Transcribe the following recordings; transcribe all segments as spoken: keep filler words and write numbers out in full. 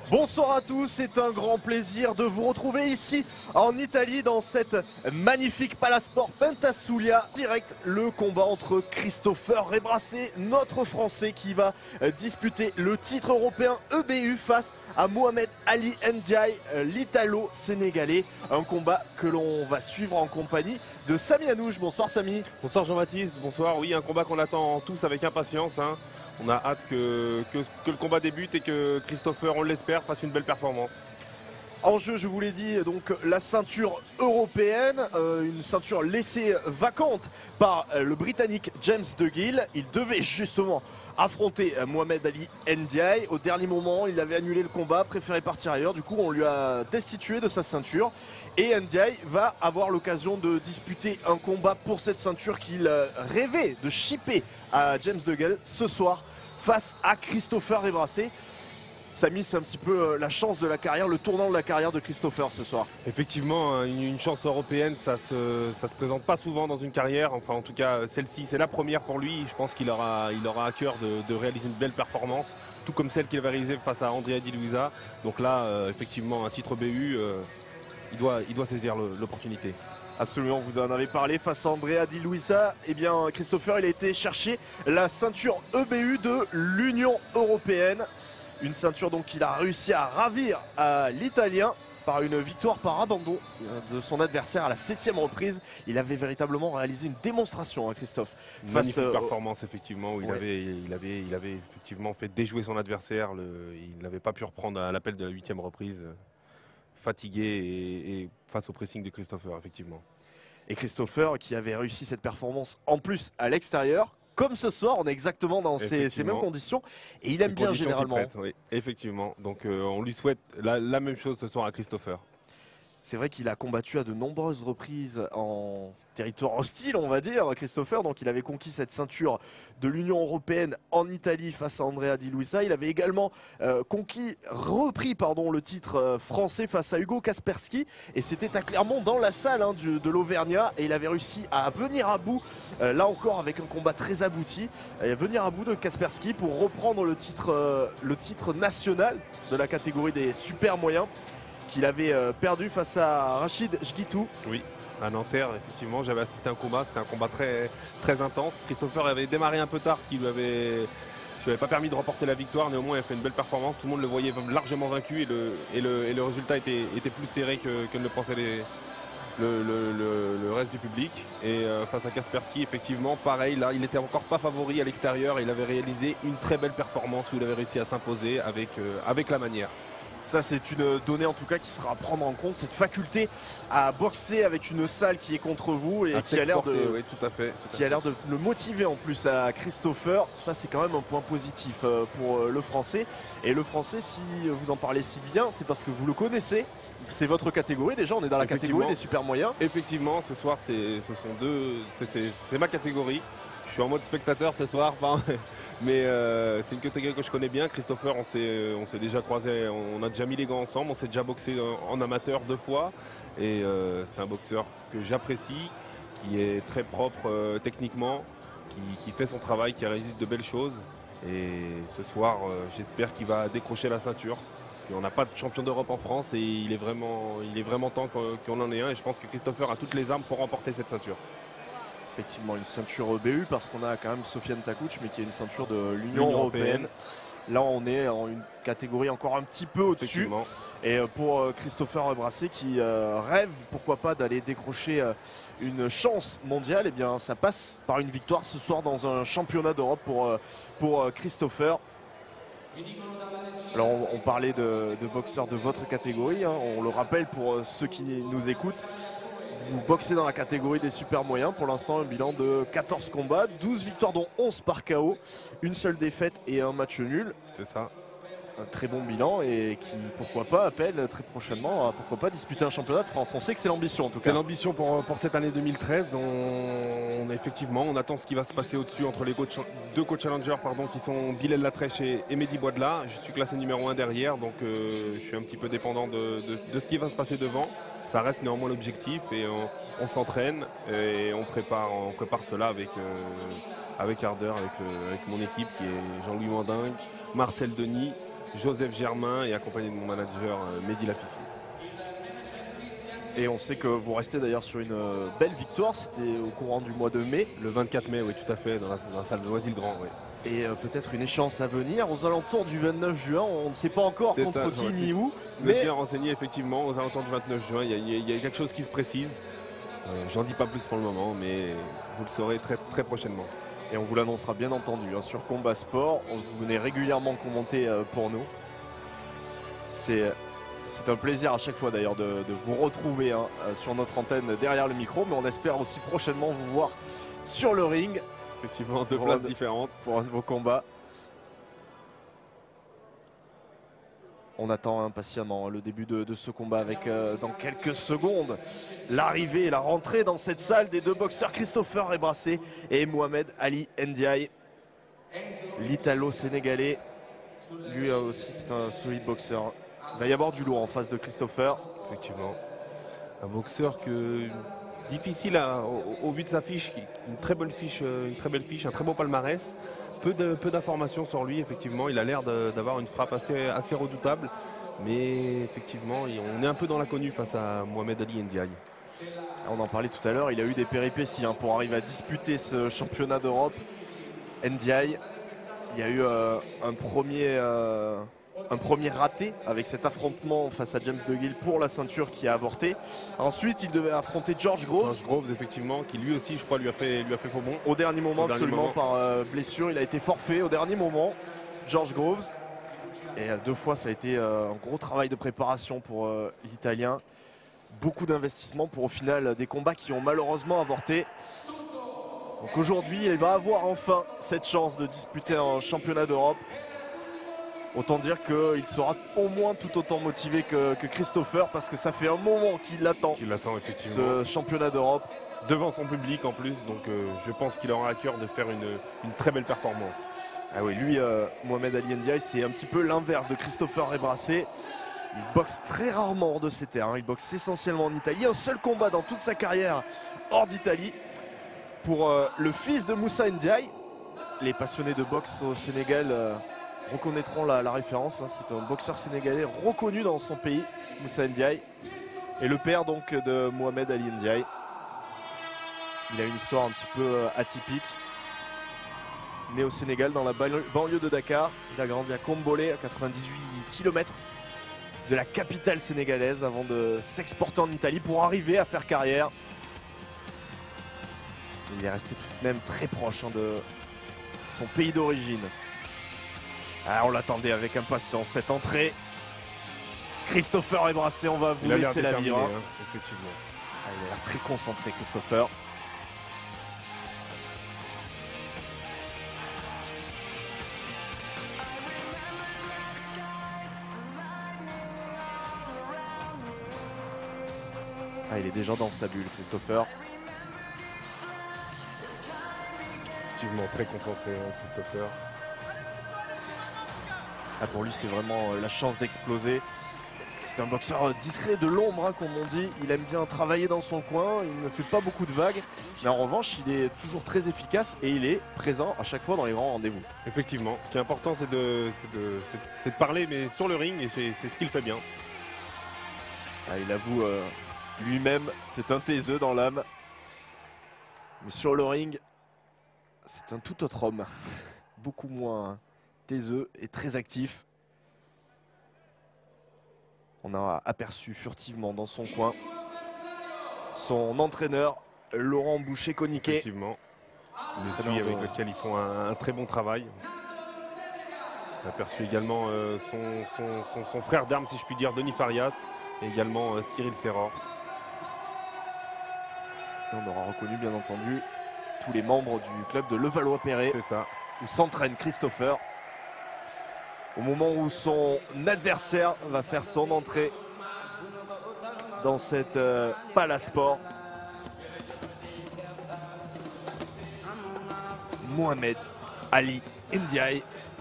Bonsoir à tous, c'est un grand plaisir de vous retrouver ici en Italie dans cette magnifique Palasport Pentasuglia. Direct le combat entre Christopher Rebrasset, notre Français qui va disputer le titre européen E B U face à Mohamed Ali Ndiaye, l'Italo-Sénégalais. Un combat que l'on va suivre en compagnie de Samy Anouche. Bonsoir Samy. Bonsoir Jean-Baptiste, bonsoir. Oui, un combat qu'on attend tous avec impatience. Hein. On a hâte que, que, que le combat débute et que Christopher, on l'espère, fasse une belle performance. En jeu, je vous l'ai dit, donc la ceinture européenne, euh, une ceinture laissée vacante par euh, le Britannique James DeGill. Il devait justement affronter euh, Mohamed Ali Ndiaye. Au dernier moment, il avait annulé le combat, préféré partir ailleurs. Du coup, on lui a destitué de sa ceinture. Et Ndiaye va avoir l'occasion de disputer un combat pour cette ceinture qu'il euh, rêvait de shipper à James DeGill ce soir face à Christopher Rebrasset. Samy, c'est un petit peu la chance de la carrière, le tournant de la carrière de Christopher ce soir. Effectivement, une, une chance européenne, ça se, ça se présente pas souvent dans une carrière. Enfin, en tout cas, celle-ci, c'est la première pour lui. Je pense qu'il aura, il aura à cœur de, de réaliser une belle performance, tout comme celle qu'il avait réalisée face à Andrea Di Luisa. Donc là, euh, effectivement, un titre B U, euh, il, doit, il doit saisir l'opportunité. Absolument, vous en avez parlé face à Andrea Di Luisa. Eh bien, Christopher, il a été chercher la ceinture E B U de l'Union européenne. Une ceinture donc qu'il a réussi à ravir à l'Italien par une victoire par abandon de son adversaire à la septième reprise. Il avait véritablement réalisé une démonstration, hein, Christophe. Magnifique face, performance, effectivement, où ouais. il, avait, il, avait, il avait effectivement fait déjouer son adversaire. Le, il n'avait pas pu reprendre à l'appel de la huitième reprise. Fatigué et, et face au pressing de Christopher, effectivement. Et Christopher qui avait réussi cette performance en plus à l'extérieur. Comme ce soir, on est exactement dans ces, ces mêmes conditions et il aime Les bien généralement. Prêtent, oui, effectivement, donc euh, on lui souhaite la, la même chose ce soir à Christopher. C'est vrai qu'il a combattu à de nombreuses reprises en territoire hostile, on va dire, Christopher. Donc il avait conquis cette ceinture de l'Union européenne en Italie face à Andrea Di Luisa. Il avait également euh, conquis, repris pardon, le titre euh, français face à Hugo Kaspersky. Et c'était à Clermont dans la salle hein, du, de l'Auvergnat. Et il avait réussi à venir à bout, euh, là encore avec un combat très abouti, à venir à bout de Kaspersky pour reprendre le titre, euh, le titre national de la catégorie des super moyens, qu'il avait euh, perdu face à Rachid Jgitou. Oui, à Nanterre, effectivement, j'avais assisté à un combat, c'était un combat très, très intense. Christopher avait démarré un peu tard, ce qui lui avait, lui avait pas permis de remporter la victoire, néanmoins il a fait une belle performance, tout le monde le voyait largement vaincu et le, et le, et le résultat était, était plus serré que, que ne le pensaient les, le, le, le, le reste du public. Et euh, face à Kaspersky, effectivement, pareil, là il n'était encore pas favori à l'extérieur, il avait réalisé une très belle performance où il avait réussi à s'imposer avec, euh, avec la manière. Ça, c'est une donnée en tout cas qui sera à prendre en compte, cette faculté à boxer avec une salle qui est contre vous et à qui a l'air de, oui, tout à fait, tout à qui a l'air de le motiver en plus à Christopher. Ça, c'est quand même un point positif pour le Français. Et le Français, si vous en parlez si bien, c'est parce que vous le connaissez. C'est votre catégorie déjà, on est dans la catégorie des super moyens. Effectivement, ce soir, ce sont deux, c'est ma catégorie. Je suis en mode spectateur ce soir, mais euh, c'est une catégorie que je connais bien. Christopher, on s'est déjà croisé, on a déjà mis les gants ensemble, on s'est déjà boxé en amateur deux fois. Et euh, c'est un boxeur que j'apprécie, qui est très propre euh, techniquement, qui, qui fait son travail, qui réalise de belles choses. Et ce soir, euh, j'espère qu'il va décrocher la ceinture. On n'a pas de champion d'Europe en France et il est vraiment, il est vraiment temps qu'on en ait un. Et je pense que Christopher a toutes les armes pour remporter cette ceinture. Effectivement, une ceinture E B U parce qu'on a quand même Sofiane Takouch, mais qui est une ceinture de l'Union européenne. Là, on est en une catégorie encore un petit peu au-dessus. Et pour Christopher Rebrasset qui rêve, pourquoi pas, d'aller décrocher une chance mondiale, et eh bien, ça passe par une victoire ce soir dans un championnat d'Europe pour, pour Christopher. Alors, on, on parlait de, de boxeurs de votre catégorie, hein. On le rappelle pour ceux qui nous écoutent. Vous boxez dans la catégorie des super moyens. Pour l'instant, un bilan de quatorze combats, douze victoires dont onze par K O, une seule défaite et un match nul. C'est ça. Un très bon bilan et qui, pourquoi pas, appelle très prochainement à pourquoi pas disputer un championnat de France. On sait que c'est l'ambition en tout cas. C'est l'ambition pour, pour cette année deux mille treize. On, on, effectivement, on attend ce qui va se passer au-dessus entre les coach, deux co-challengers pardon, qui sont Bilal Latrèche et, et Mehdi Boidla. Je suis classé numéro un derrière, donc euh, je suis un petit peu dépendant de, de, de ce qui va se passer devant. Ça reste néanmoins l'objectif et on, on s'entraîne et on prépare, on prépare cela avec, euh, avec ardeur, avec, le, avec mon équipe qui est Jean-Louis Mandingue, Marcel Denis, Joseph Germain et accompagné de mon manager euh, Mehdi Lafifi. Et on sait que vous restez d'ailleurs sur une euh, belle victoire, c'était au courant du mois de mai. Le vingt-quatre mai, oui, tout à fait, dans la, dans la salle de Noisy-le-Grand. Oui. Et euh, peut-être une échéance à venir aux alentours du vingt-neuf juin, on ne sait pas encore contre ça, qui ni où. Mais Mais bien renseigné, effectivement, aux alentours du vingt-neuf juin, il y, y, y a quelque chose qui se précise. Euh, J'en dis pas plus pour le moment, mais vous le saurez très, très prochainement. Et on vous l'annoncera bien entendu hein, sur Combat Sport. Vous venez régulièrement commenter euh, pour nous. C'est un plaisir à chaque fois d'ailleurs de, de vous retrouver hein, sur notre antenne derrière le micro. Mais on espère aussi prochainement vous voir sur le ring. Effectivement, deux pour places un, différentes. Pour un de vos combats. On attend impatiemment le début de, de ce combat avec euh, dans quelques secondes l'arrivée et la rentrée dans cette salle des deux boxeurs Christopher Rebrasset et Mohamed Ali Ndiaye. L'Italo-Sénégalais, lui aussi c'est un solide boxeur. Il va y avoir du lourd en face de Christopher. Effectivement. Un boxeur que difficile à, au, au vu de sa fiche, une très belle fiche, une très belle fiche, un très beau palmarès. Peu de, peu d'informations sur lui, effectivement. Il a l'air d'avoir une frappe assez, assez redoutable. Mais effectivement, on est un peu dans l'inconnu face à Mohamed Ali Ndiaye. On en parlait tout à l'heure, il a eu des péripéties hein, pour arriver à disputer ce championnat d'Europe. Ndiaye, il y a eu euh, un premier... Euh Un premier raté avec cet affrontement face à James DeGill pour la ceinture qui a avorté. Ensuite, il devait affronter George Groves. George Groves, effectivement, qui lui aussi, je crois, lui a fait, lui a fait faux bon. Au dernier moment, au dernier absolument, moment. par euh, blessure. Il a été forfait au dernier moment, George Groves. Et euh, deux fois, ça a été euh, un gros travail de préparation pour euh, l'Italien. Beaucoup d'investissement pour au final des combats qui ont malheureusement avorté. Donc aujourd'hui, il va avoir enfin cette chance de disputer un championnat d'Europe. Autant dire qu'il sera au moins tout autant motivé que, que Christopher parce que ça fait un moment qu'il attend qu'il attend effectivement ce championnat d'Europe. Devant son public en plus, donc euh, je pense qu'il aura à cœur de faire une, une très belle performance. Ah oui, lui, euh, Mohamed Ali Ndiaye, c'est un petit peu l'inverse de Christopher Rebrasset. Il boxe très rarement hors de ses terres, il boxe essentiellement en Italie. Un seul combat dans toute sa carrière hors d'Italie. Pour euh, le fils de Moussa Ndiaye, les passionnés de boxe au Sénégal euh, reconnaîtront la, la référence. Hein. C'est un boxeur sénégalais reconnu dans son pays, Moussa Ndiaye. Et le père donc de Mohamed Ali Ndiaye. Il a une histoire un petit peu atypique. Né au Sénégal, dans la banlieue de Dakar. Il a grandi à Kombolé, à quatre-vingt-dix-huit kilomètres de la capitale sénégalaise, avant de s'exporter en Italie pour arriver à faire carrière. Il est resté tout de même très proche hein, de son pays d'origine. Ah, on l'attendait avec impatience, cette entrée. Christopher Rebrasset, on va vous il laisser la vivre. Hein, effectivement. Ah, il a l'air très concentré, Christopher. Ah, il est déjà dans sa bulle, Christopher. Effectivement, très concentré, hein, Christopher. Ah, pour lui, c'est vraiment la chance d'exploser. C'est un boxeur discret, de l'ombre, hein, comme on dit. Il aime bien travailler dans son coin, il ne fait pas beaucoup de vagues. Mais en revanche, il est toujours très efficace et il est présent à chaque fois dans les grands rendez-vous. Effectivement, ce qui est important, c'est de, de, de parler, mais sur le ring, et c'est ce qu'il fait bien. Ah, il avoue euh, lui-même, c'est un taiseux dans l'âme. Mais sur le ring, c'est un tout autre homme. Beaucoup moins taiseux et très actif. On a aperçu furtivement dans son coin son entraîneur, Laurent Boucher-Coniquet. Effectivement. Le suit avec lequel ils font un, un très bon travail. On a aperçu également euh, son, son, son, son frère d'armes, si je puis dire, Denis Farias, et également euh, Cyril Serror. Et on aura reconnu, bien entendu, tous les membres du club de Levallois-Perret. C'est ça. Où s'entraîne Christopher. Au moment où son adversaire va faire son entrée dans cette euh, Palace Sport. Mohamed Ali Ndiaye.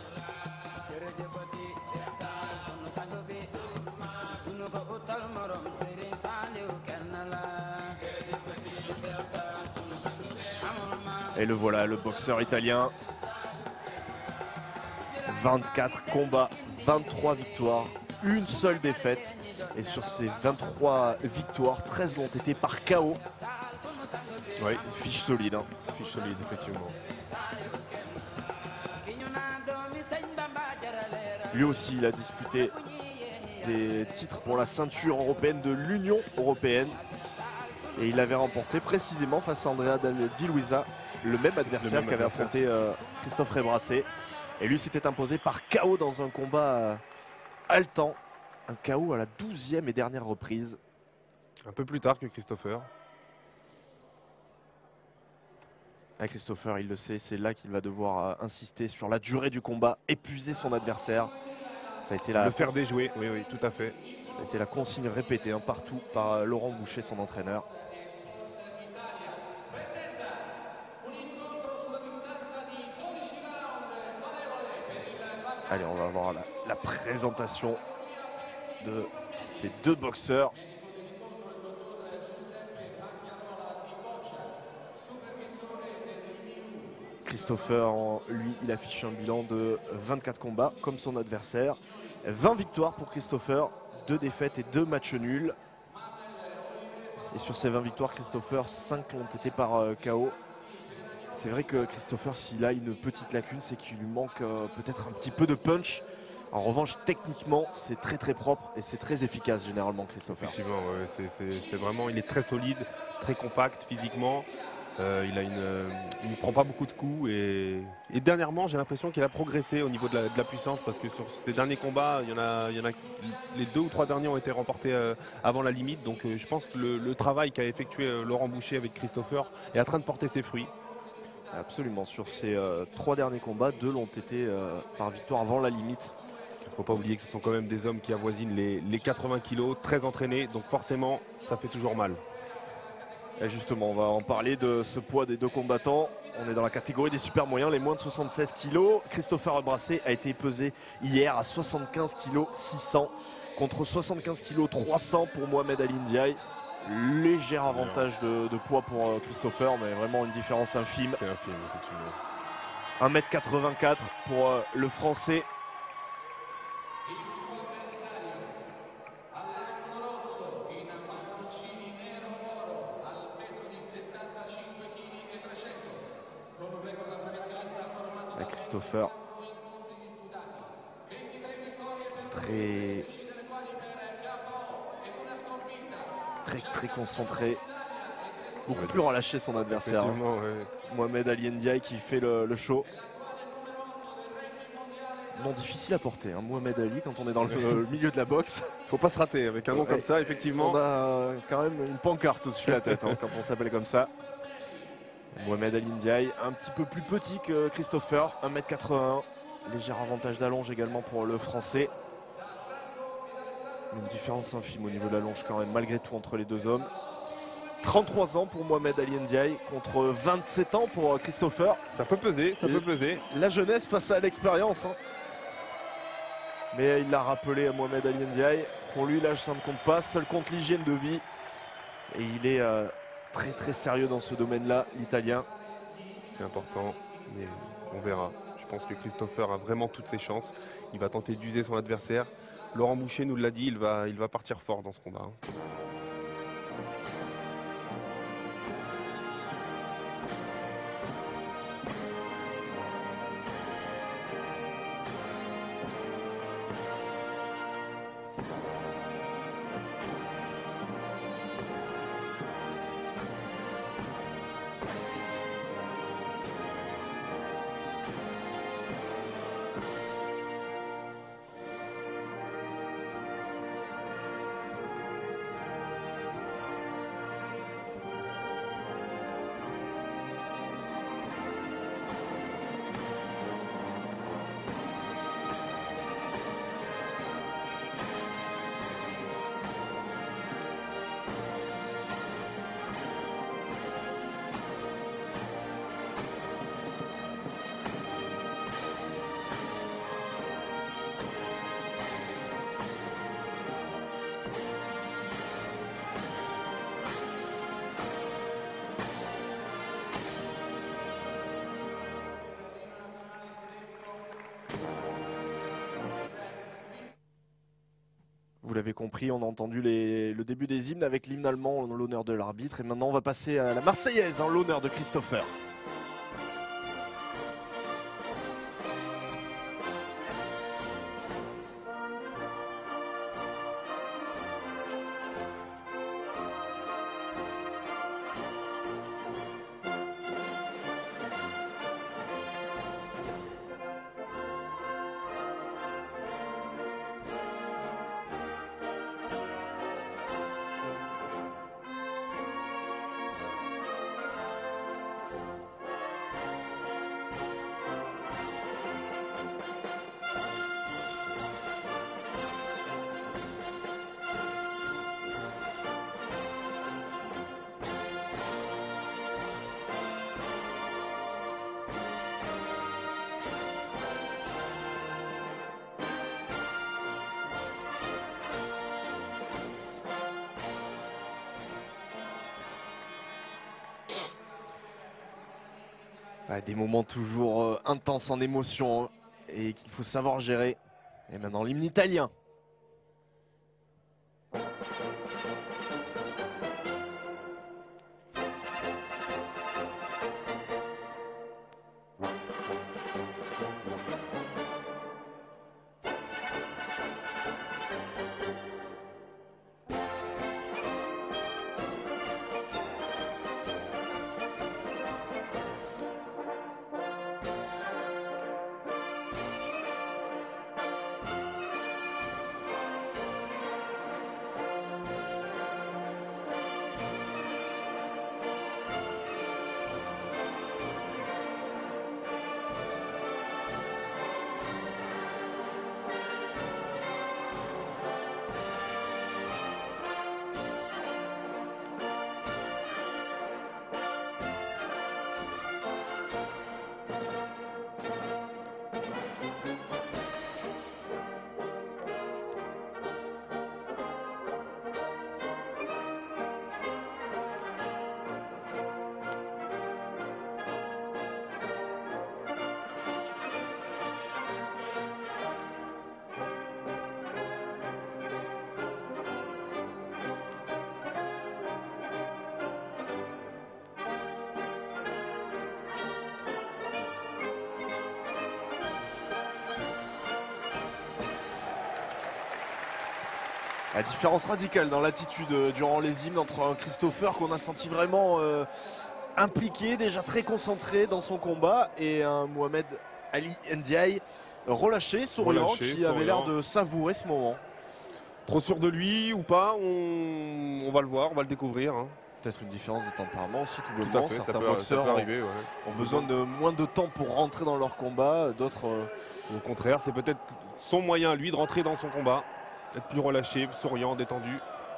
Et le voilà, le boxeur italien. vingt-quatre combats, vingt-trois victoires, une seule défaite. Et sur ces vingt-trois victoires, treize l'ont été par K O. Oui, une fiche solide. Hein. Fiche solide, effectivement. Lui aussi, il a disputé des titres pour la ceinture européenne de l'Union européenne. Et il avait remporté précisément face à Andrea Di Luisa, le même adversaire qu'avait affronté euh, Christophe Rebrasset. Et lui s'était imposé par K O dans un combat euh, haletant. Un K O à la douzième et dernière reprise. Un peu plus tard que Christopher. Ah, Christopher, il le sait, c'est là qu'il va devoir euh, insister sur la durée du combat, épuiser son adversaire. Ça a été la, Le faire déjouer, oui, oui, tout à fait. Ça a été la consigne répétée hein, partout par euh, Laurent Boucher, son entraîneur. Allez, on va voir la, la présentation de ces deux boxeurs. Christopher, lui, il affiche un bilan de vingt-quatre combats, comme son adversaire. vingt victoires pour Christopher, deux défaites et deux matchs nuls. Et sur ces vingt victoires, Christopher, cinq l'ont été par euh, K O. C'est vrai que Christopher, s'il a une petite lacune, c'est qu'il lui manque euh, peut-être un petit peu de punch. En revanche, techniquement, c'est très très propre et c'est très efficace généralement, Christopher. Effectivement, ouais, c'est vraiment, il est très solide, très compact physiquement. Euh, il, a une, euh, il ne prend pas beaucoup de coups et, et dernièrement j'ai l'impression qu'il a progressé au niveau de la, de la puissance parce que sur ces derniers combats, il y en a, il y en a les deux ou trois derniers ont été remportés euh, avant la limite. Donc euh, je pense que le, le travail qu'a effectué euh, Laurent Boucher avec Christopher est en train de porter ses fruits. Absolument, sur ces euh, trois derniers combats, deux l'ont été euh, par victoire avant la limite. Il ne faut pas oublier que ce sont quand même des hommes qui avoisinent les, les quatre-vingts kilos, très entraînés, donc forcément ça fait toujours mal. Et justement, on va en parler de ce poids des deux combattants. On est dans la catégorie des super moyens, les moins de soixante-seize kilos. Christopher Rebrasset a été pesé hier à soixante-quinze kilos six cents contre soixante-quinze kilos trois cents pour Mohamed Ali Ndiaye. Léger avantage de, de poids pour Christopher, mais vraiment une différence infime. C'est infime, effectivement. un mètre quatre-vingt-quatre pour le Français. Christopher très très très concentré, beaucoup ouais, plus relâché son adversaire. Hein. Ouais. Mohamed Ali Ndiaye qui fait le, le show. Non difficile à porter, hein. Mohamed Ali quand on est dans le, le milieu de la boxe. Faut pas se rater avec un nom ouais. comme ça, effectivement. On a quand même une pancarte au-dessus de la tête hein, quand on s'appelle comme ça. Mohamed Ali Ndiaye, un petit peu plus petit que Christopher, un mètre quatre-vingt-un. Léger avantage d'allonge également pour le Français. Une différence infime au niveau de l'allonge quand même, malgré tout, entre les deux hommes. trente-trois ans pour Mohamed Ali Ndiaye contre vingt-sept ans pour Christopher. Ça peut peser, ça Et peut peser. La jeunesse face à l'expérience. Hein. Mais il l'a rappelé à Mohamed Ali Ndiaye. Pour lui, l'âge, ça ne compte pas. Seul compte l'hygiène de vie. Et il est... Euh, très très sérieux dans ce domaine-là, l'Italien. C'est important, mais on verra. Je pense que Christopher a vraiment toutes ses chances. Il va tenter d'user son adversaire. Laurent Boucher nous l'a dit, il va, il va partir fort dans ce combat. Vous l'avez compris, on a entendu les, le début des hymnes avec l'hymne allemand en l'honneur de l'arbitre. Et maintenant, on va passer à la Marseillaise en l'honneur de Christopher. Des moments toujours euh, intenses en émotion, hein, et qu'il faut savoir gérer. Et maintenant l'hymne italien. La différence radicale dans l'attitude euh, durant les hymnes entre un Christopher qu'on a senti vraiment euh, impliqué, déjà très concentré dans son combat, et un Mohamed Ali Ndiaye relâché, souriant, Relâché, qui souriant. avait l'air de savourer ce moment. Trop sûr de lui ou pas, on, on va le voir, on va le découvrir. Hein. Peut-être une différence de tempérament aussi, tout Tout à le fait, Certains ça peut, boxeurs ça peut arriver, ouais. ont besoin de moins de temps pour rentrer dans leur combat, d'autres... Euh... Au contraire, c'est peut-être son moyen, lui, de rentrer dans son combat. Être plus relâché, souriant, détendu.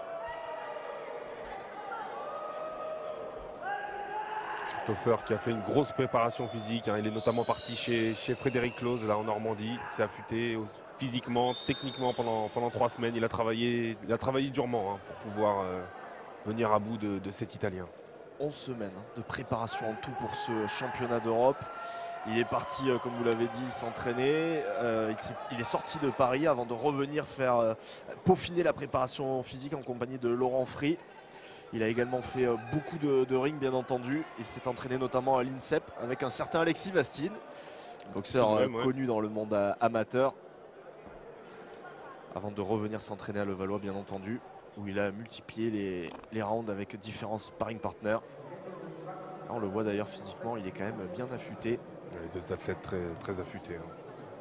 Christopher qui a fait une grosse préparation physique. Hein. Il est notamment parti chez, chez Frédéric Close, là en Normandie. Il s'est affûté physiquement, techniquement pendant, pendant trois semaines. Il a travaillé, il a travaillé durement, hein, pour pouvoir euh, venir à bout de, de cet Italien. onze semaines de préparation en tout pour ce championnat d'Europe. Il est parti, euh, comme vous l'avez dit, s'entraîner. Euh, il, il est sorti de Paris avant de revenir faire euh, peaufiner la préparation physique en compagnie de Laurent Free. Il a également fait euh, beaucoup de, de ring, bien entendu. Il s'est entraîné notamment à l'INSEP avec un certain Alexis Vastine, boxeur euh, même, ouais. connu dans le monde euh, amateur. Avant de revenir s'entraîner à Levallois, bien entendu, où il a multiplié les, les rounds avec différents sparring partners. Là, on le voit d'ailleurs physiquement, il est quand même bien affûté. Les deux athlètes très, très affûtés. Hein.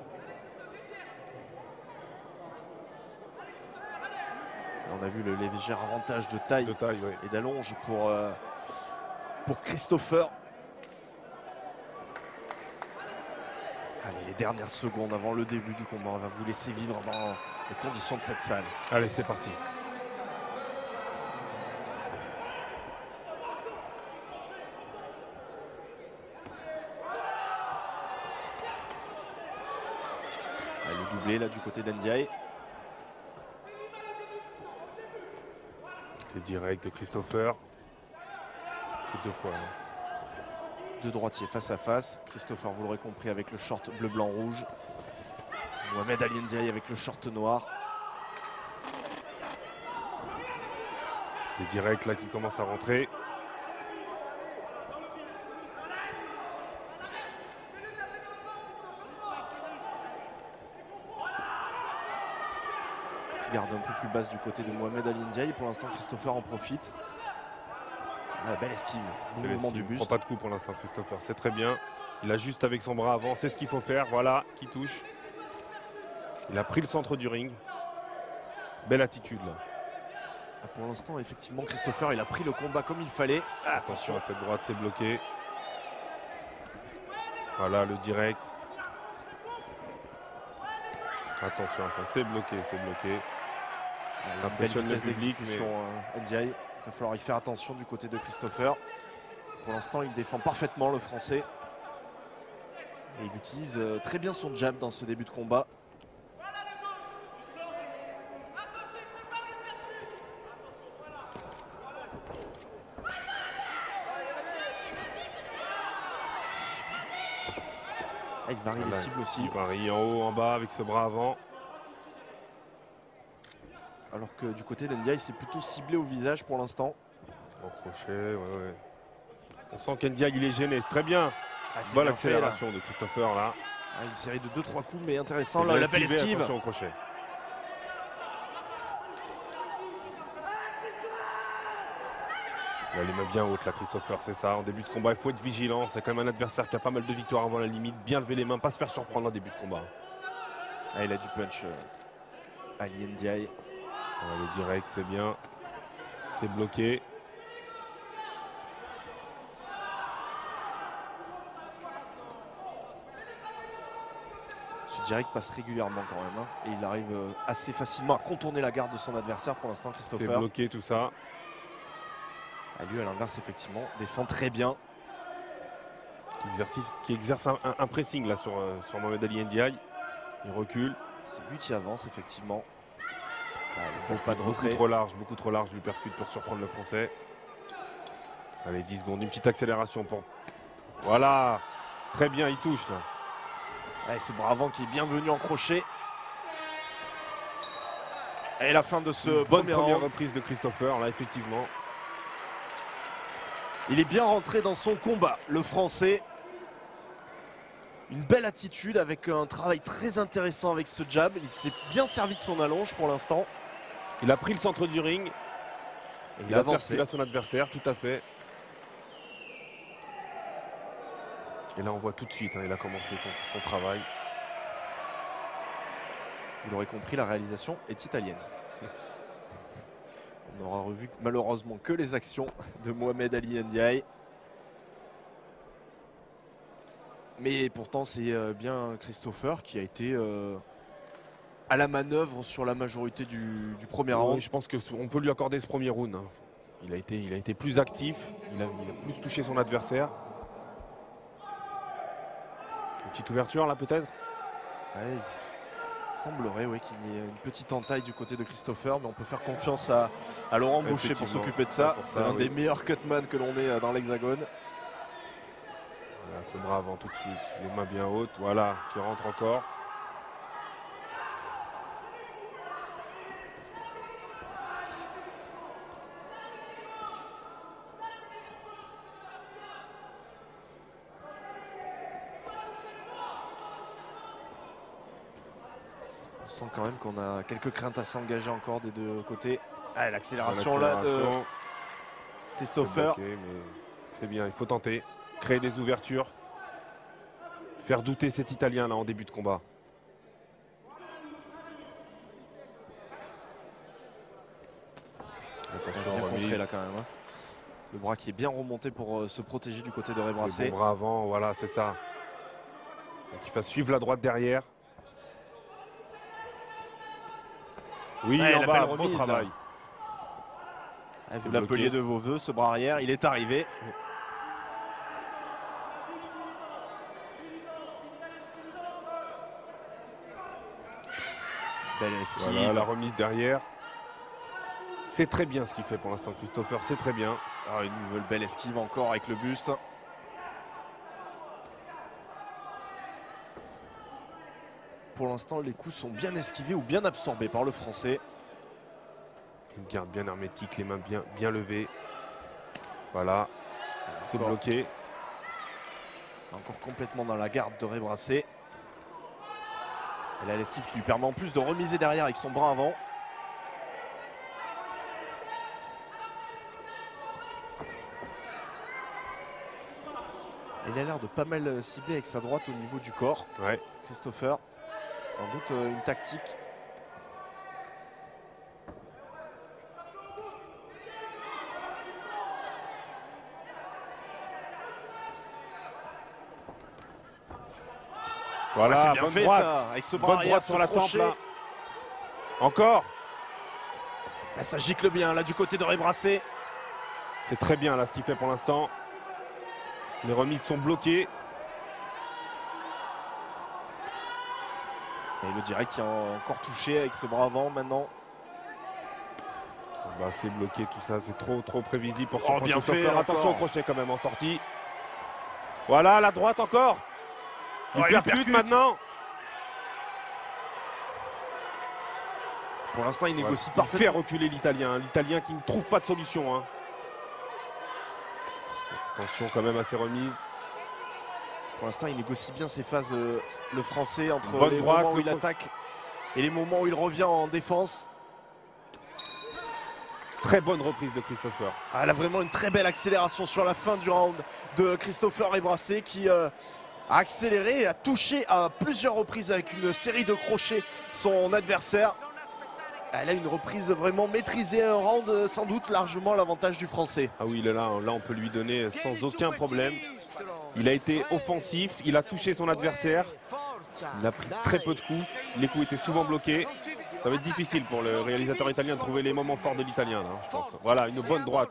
On a vu le léger avantage de taille, de taille ouais. et d'allonge pour, euh, pour Christopher. Allez, les dernières secondes avant le début du combat, on va vous laisser vivre dans les conditions de cette salle. Allez, c'est parti. Le doublé là du côté d'Ndiaye. Les directs de Christopher. Deux fois. Hein. Deux droitiers face à face. Christopher, vous l'aurez compris, avec le short bleu-blanc-rouge. Mohamed Ali Ndiaye avec le short noir. Les directs là qui commencent à rentrer. Garde un peu plus basse du côté de Mohamed Ali Ndiaye. Pour l'instant, Christopher en profite. Ah, belle esquive, bon mouvement du buste. Il ne prend pas de coup pour l'instant, Christopher. C'est très bien. Il ajuste avec son bras avant. C'est ce qu'il faut faire. Voilà, qui touche. Il a pris le centre du ring. Belle attitude là. Ah, pour l'instant, effectivement, Christopher, il a pris le combat comme il fallait. Ah, attention à cette droite, c'est bloqué. Voilà le direct. Attention à ça, c'est bloqué, c'est bloqué. Ça impressionne le public, mais euh, Ndiaye. Il va falloir y faire attention du côté de Christopher. Pour l'instant, il défend parfaitement le Français. Et il utilise euh, très bien son jab dans ce début de combat. Ah, il varie voilà, les cibles aussi. Il varie en haut, en bas avec ce bras avant. Alors que du côté d'Ndiaye, c'est plutôt ciblé au visage pour l'instant. Au crochet, ouais, ouais. On sent qu'Ndiaye, il est gêné. Très bien. Ah, bonne accélération fait, de Christopher là. Ah, une série de deux trois coups, mais intéressant. Là, la belle esquive. Attention au crochet. Là, les mains bien hautes là, Christopher, c'est ça. En début de combat, il faut être vigilant. C'est quand même un adversaire qui a pas mal de victoires avant la limite. Bien lever les mains, pas se faire surprendre en début de combat. Ah, il a du punch. Euh, Ali Ndiaye. Ah, le direct, c'est bien. C'est bloqué. Ce direct passe régulièrement quand même. Hein, et il arrive euh, assez facilement à contourner la garde de son adversaire pour l'instant, Christopher. C'est bloqué tout ça. Ah, lui, à l'inverse, effectivement, défend très bien. Qui exerce, qui exerce un, un, un pressing là sur, euh, sur Mohamed Ali Ndiaye. Il recule. C'est lui qui avance, effectivement. Ah, bon, pas de retrait. Beaucoup trop large, beaucoup trop large, lui percute pour surprendre le Français. Allez, dix secondes, une petite accélération pour... Voilà, très bien, il touche là. Allez, ce bras avant qui est bienvenu en crochet. Et la fin de ce une bonne premier première round. reprise de Christopher, là, effectivement. Il est bien rentré dans son combat, le Français. Une belle attitude avec un travail très intéressant avec ce jab. Il s'est bien servi de son allonge pour l'instant. Il a pris le centre du ring. Et il, il a avancé à son adversaire, tout à fait. Et là, on voit tout de suite, hein, il a commencé son, son travail. Il aurait compris, la réalisation est italienne. On n'aura revu malheureusement que les actions de Mohamed Ali Ndiaye. Mais pourtant, c'est bien Christopher qui a été euh, à la manœuvre sur la majorité du, du premier round. Oui, je pense qu'on peut lui accorder ce premier round. Hein. Il a été, il a été plus actif, il a, il a plus touché son adversaire. Une petite ouverture là peut-être. Ouais, il semblerait oui, qu'il y ait une petite entaille du côté de Christopher, mais on peut faire confiance à, à Laurent Boucher pour s'occuper de ça. C'est l'un oui. des meilleurs cutman que l'on ait dans l'Hexagone. Voilà, ce bras avant tout de suite, les mains bien hautes, voilà, qui rentre encore. On sent quand même qu'on a quelques craintes à s'engager encore des deux côtés. Ah, l'accélération là de Christopher. Mais c'est bien, il faut tenter. Créer des ouvertures. Faire douter cet Italien là en début de combat. Attention, bien contré là quand même. Hein. Le bras qui est bien remonté pour euh, se protéger du côté de Ray Brassé. Le bon bras avant, voilà, c'est ça. Qu'il fasse suivre la droite derrière. Oui, ouais, en bas, remise, bon travail. Ah, vous l'appeliez de vos voeux, ce bras arrière, il est arrivé. Belle esquive. Voilà, la remise derrière. C'est très bien ce qu'il fait pour l'instant, Christopher, c'est très bien. Ah, une nouvelle belle esquive encore avec le buste. Pour l'instant, les coups sont bien esquivés ou bien absorbés par le Français. Une garde bien hermétique, les mains bien, bien levées. Voilà, c'est bloqué. Encore complètement dans la garde de Rebracé. Et là, l'esquive qui lui permet en plus de remiser derrière avec son bras avant. Il a l'air de pas mal cibler avec sa droite au niveau du corps. Ouais. Christopher, sans doute euh, une tactique. Voilà, ouais, c'est bien bonne fait droite. ça, avec ce bras bonne arrière droite sur la tempe là. Encore. Là, ça gicle bien là du côté de Rebracé. C'est très bien là ce qu'il fait pour l'instant. Les remises sont bloquées. Et le direct qui a encore touché avec ce bras avant maintenant. Bah, c'est bloqué tout ça, c'est trop trop prévisible pour oh, bien fait, attention au crochet quand même en sortie. Voilà la droite encore. Il oh, percute, percute maintenant. Pour l'instant il négocie ouais, parfaitement. Il fait reculer l'Italien, l'Italien qui ne trouve pas de solution. Hein. Attention quand même à ses remises. Pour l'instant il négocie bien ses phases, euh, le français, entre bonne les droite, moments où le il attaque et les moments où il revient en défense. Très bonne reprise de Christopher. Ah, elle a vraiment une très belle accélération sur la fin du round de Christopher Rebracé qui euh, a accéléré et a touché à plusieurs reprises avec une série de crochets son adversaire. Elle a une reprise vraiment maîtrisée, un round sans doute largement l'avantage du français. Ah oui, là, là on peut lui donner sans aucun problème. Il a été offensif, il a touché son adversaire. Il a pris très peu de coups, les coups étaient souvent bloqués. Ça va être difficile pour le réalisateur italien de trouver les moments forts de l'italien, je pense. Voilà, une bonne droite.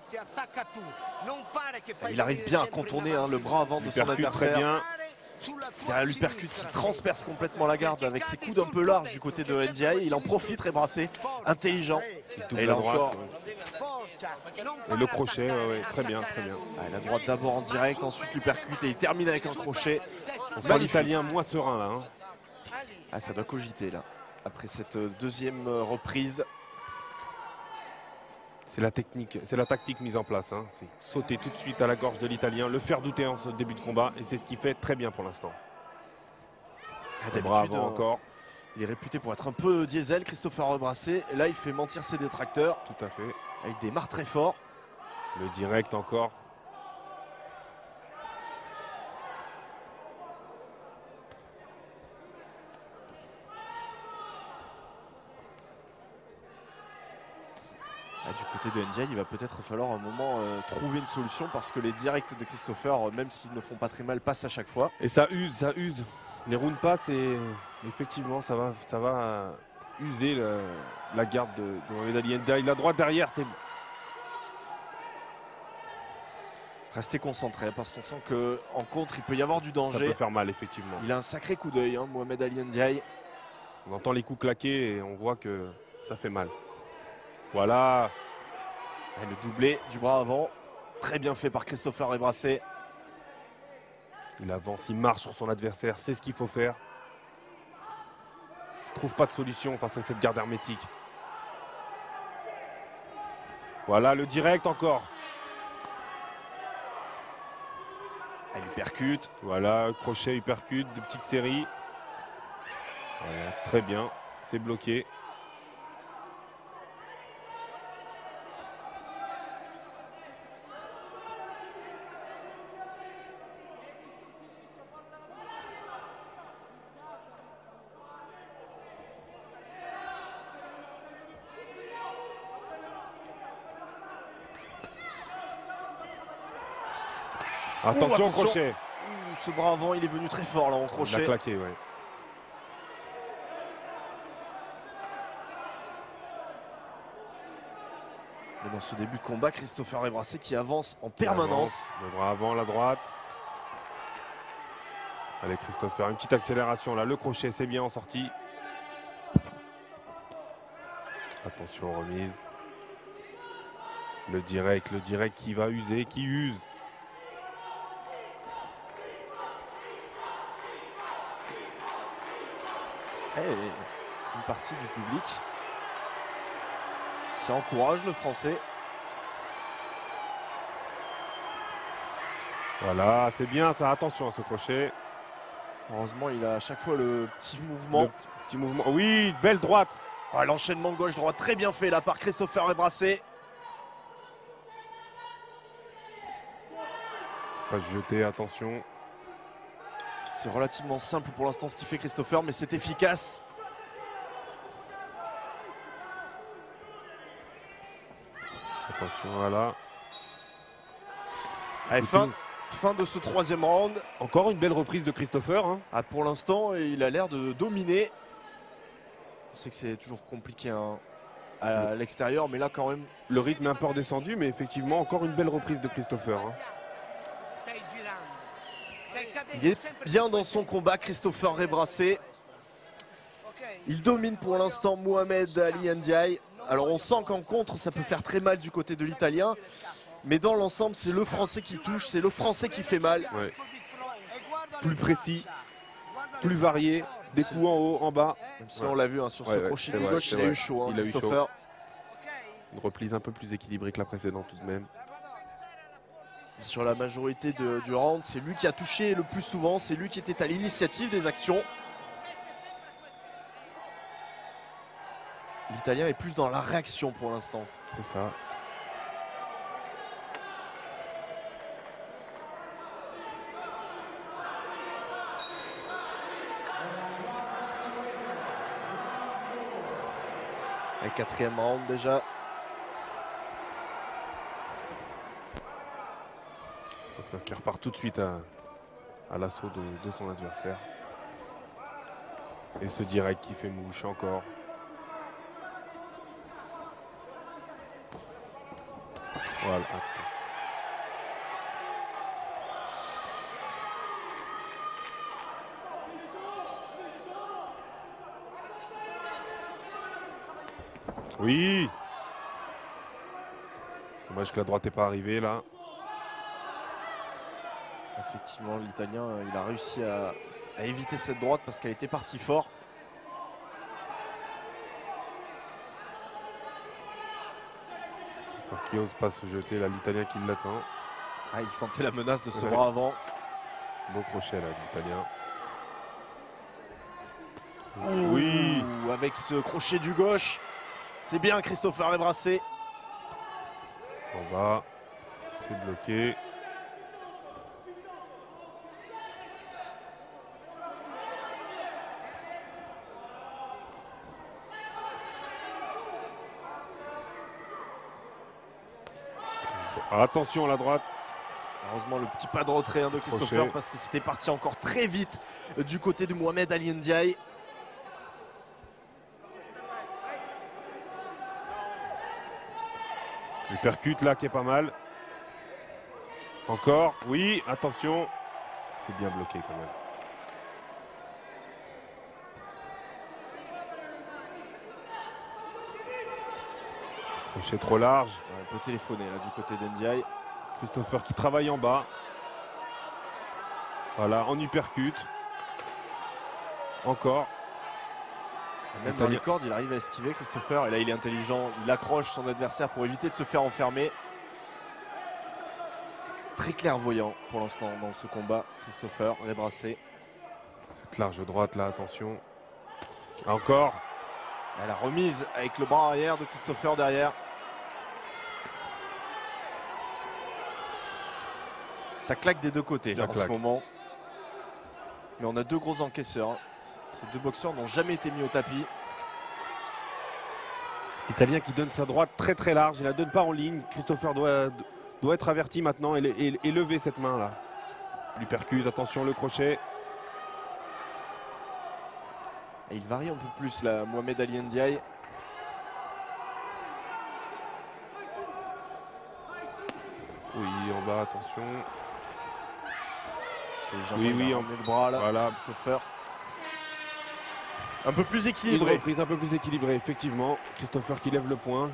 Il arrive bien à contourner hein, le bras avant de son adversaire. Très bien. Derrière l'uppercut qui transperce complètement la garde avec ses coudes un peu larges du côté de N D I. Il en profite, Rebracé, intelligent. Et là encore. Et le crochet, ouais, ouais, très bien, très bien. Ah, la droite d'abord en direct, ensuite l'uppercut et il termine avec un crochet. On sent l'Italien moins serein là. Hein. Ah, ça doit cogiter là, après cette deuxième reprise. C'est la technique, c'est la tactique mise en place. Hein. C'est sauter tout de suite à la gorge de l'Italien, le faire douter en ce début de combat, et c'est ce qu'il fait très bien pour l'instant. Ah, d'habitude, encore. Il est réputé pour être un peu diesel, Christopher Rebracé. Et là, il fait mentir ses détracteurs. Tout à fait. Il démarre très fort. Le direct encore. Ah, du côté de N D I, il va peut-être falloir un moment euh, trouver une solution parce que les directs de Christopher, euh, même s'ils ne font pas très mal, passent à chaque fois. Et ça use, ça use. Les rounds passent et effectivement, ça va, ça va user le, la garde de, de Mohamed Ali N D I. La droite derrière, c'est... Restez concentrés parce qu'on sent qu'en contre, il peut y avoir du danger. Ça peut faire mal, effectivement. Il a un sacré coup d'œil, hein, Mohamed Ali N D I. On entend les coups claquer et on voit que ça fait mal. Voilà. Et le doublé du bras avant. Très bien fait par Christopher Rebracé. Il avance, il marche sur son adversaire. C'est ce qu'il faut faire. Il ne trouve pas de solution face à cette garde hermétique. Voilà le direct encore. Elle uppercut. Voilà, crochet, uppercut, de petites séries. Voilà, très bien. C'est bloqué. Attention, Ouh, attention. crochet. Ouh, ce bras avant, il est venu très fort là en crochet. Il a claqué, ouais. Mais dans ce début de combat, Christopher Rebracé qui avance en permanence. Avance, le bras avant, la droite. Allez Christopher, une petite accélération là. Le crochet, c'est bien en sortie. Attention, remise. Le direct, le direct qui va user, qui use. Et une partie du public Ça encourage le Français. Voilà, c'est bien ça. Attention à ce crochet. Heureusement, il a à chaque fois le petit mouvement. Le petit mouvement. Oui, belle droite. Ah, l'enchaînement gauche-droite très bien fait là par Christopher Rebrassé. Pas se jeter, attention. C'est relativement simple pour l'instant ce qu'il fait Christopher, mais c'est efficace. Attention, voilà. Allez, fin, fin de ce troisième round. Encore une belle reprise de Christopher. Hein. Ah, pour l'instant, il a l'air de dominer. On sait que c'est toujours compliqué hein, à l'extérieur, mais là quand même... Le rythme est un peu redescendu, mais effectivement, encore une belle reprise de Christopher. Hein. Il est bien dans son combat, Christopher Rebrassé. Il domine pour l'instant Mohamed Ali Ndiaye. Alors on sent qu'en contre, ça peut faire très mal du côté de l'Italien. Mais dans l'ensemble, c'est le Français qui touche, c'est le Français qui fait mal. Ouais. Plus précis, plus varié, des coups en haut, en bas. Même si ouais. on l'a vu hein, sur ouais, ce ouais, crochet de gauche, il vrai. a eu chaud, hein, il a eu chaud. Une reprise un peu plus équilibrée que la précédente tout de même. Sur la majorité de, du round, c'est lui qui a touché le plus souvent, c'est lui qui était à l'initiative des actions. L'Italien est plus dans la réaction pour l'instant. C'est ça. Un quatrième round déjà. Qui repart tout de suite à, à l'assaut de, de son adversaire. Et ce direct qui fait mouche encore. Voilà. Oui. Dommage que la droite n'est pas arrivée là. Effectivement, l'Italien, il a réussi à, à éviter cette droite parce qu'elle était partie fort. Qui n'ose pas se jeter, là, l'Italien qui l'attend. Ah, il sentait la menace de ce ouais. bras avant. Beau crochet là, l'Italien. Oui, avec ce crochet du gauche. C'est bien Christopher Rebrassé. En bas, c'est bloqué. Attention à la droite. Heureusement le petit pas de retrait hein, de Christopher Crochet. Parce que c'était parti encore très vite euh, du côté de Mohamed Ali Ndiaye. Il percute là qui est pas mal. Encore, oui, attention. C'est bien bloqué quand même. Crochet trop large. Ouais, on peut téléphoner là du côté d'Ndiaye. Christopher qui travaille en bas. Voilà, en uppercut. Encore. Même dans les cordes, il arrive à esquiver Christopher. Et là, il est intelligent. Il accroche son adversaire pour éviter de se faire enfermer. Très clairvoyant pour l'instant dans ce combat, Christopher Rebrassé. Cette large droite là, attention. Encore. À la remise avec le bras arrière de Christopher derrière. Ça claque des deux côtés là, en ce moment. Mais on a deux gros encaisseurs. Ces deux boxeurs n'ont jamais été mis au tapis. L'Italien qui donne sa droite très très large. Il la donne pas en ligne. Christopher doit, doit être averti maintenant et, et, et lever cette main là. Lui percute, attention le crochet. Et il varie un peu plus là, Mohamed Ali Ndiaye. Oui, en bas, attention. Oui, oui, on met le bras là, voilà. Christopher. Un peu plus équilibré. Une reprise un peu plus équilibrée, effectivement. Christopher qui lève le poing.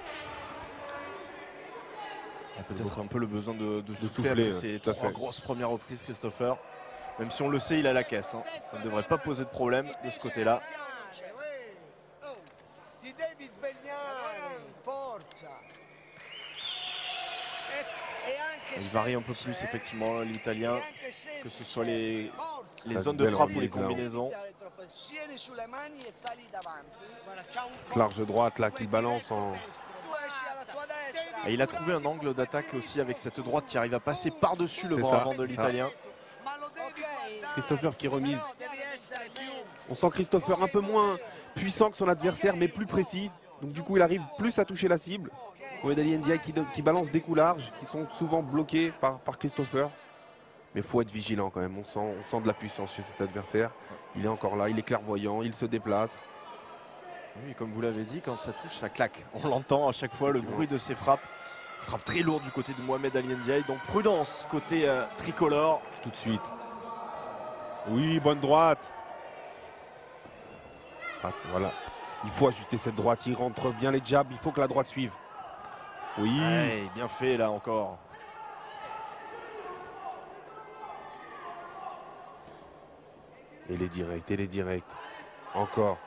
Il a peut-être un peu le besoin de, de souffler après ces trois grosses premières reprises, Christopher. Même si on le sait, il a la caisse. Hein. Ça ne devrait pas poser de problème de ce côté-là. Il varie un peu plus effectivement l'Italien, que ce soit les, les La zones de belle frappe ou les remise, là. combinaisons. Large droite là qu'il balance en. Et il a trouvé un angle d'attaque aussi avec cette droite qui arrive à passer par-dessus le C'est bras ça, avant de ça. l'Italien. Christopher qui remise. On sent Christopher un peu moins puissant que son adversaire, mais plus précis. Donc du coup, il arrive plus à toucher la cible. Mohamed Ali Ndiaye qui, qui balance des coups larges, qui sont souvent bloqués par, par Christopher. Mais il faut être vigilant quand même. On sent, on sent de la puissance chez cet adversaire. Il est encore là, il est clairvoyant, il se déplace. Oui, comme vous l'avez dit, quand ça touche, ça claque. On l'entend à chaque fois, le bruit de ses frappes. Frappe très lourde du côté de Mohamed Ali Ndiaye. Donc prudence côté euh, tricolore. Tout de suite. Oui, bonne droite. Ah, voilà. Il faut ajouter cette droite. Il rentre bien les jabs. Il faut que la droite suive. Oui. Ouais, bien fait là encore. Et les directs, et les directs. Encore.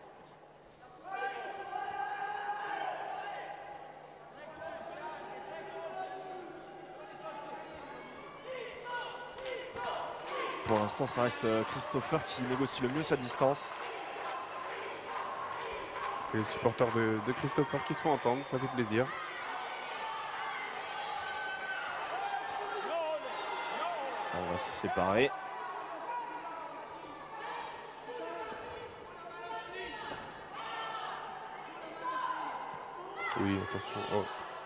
Pour l'instant, ça reste Christopher qui négocie le mieux sa distance. Et les supporters de, de Christopher qui se font entendre, ça fait plaisir. On va se séparer. Oui, attention. Oh.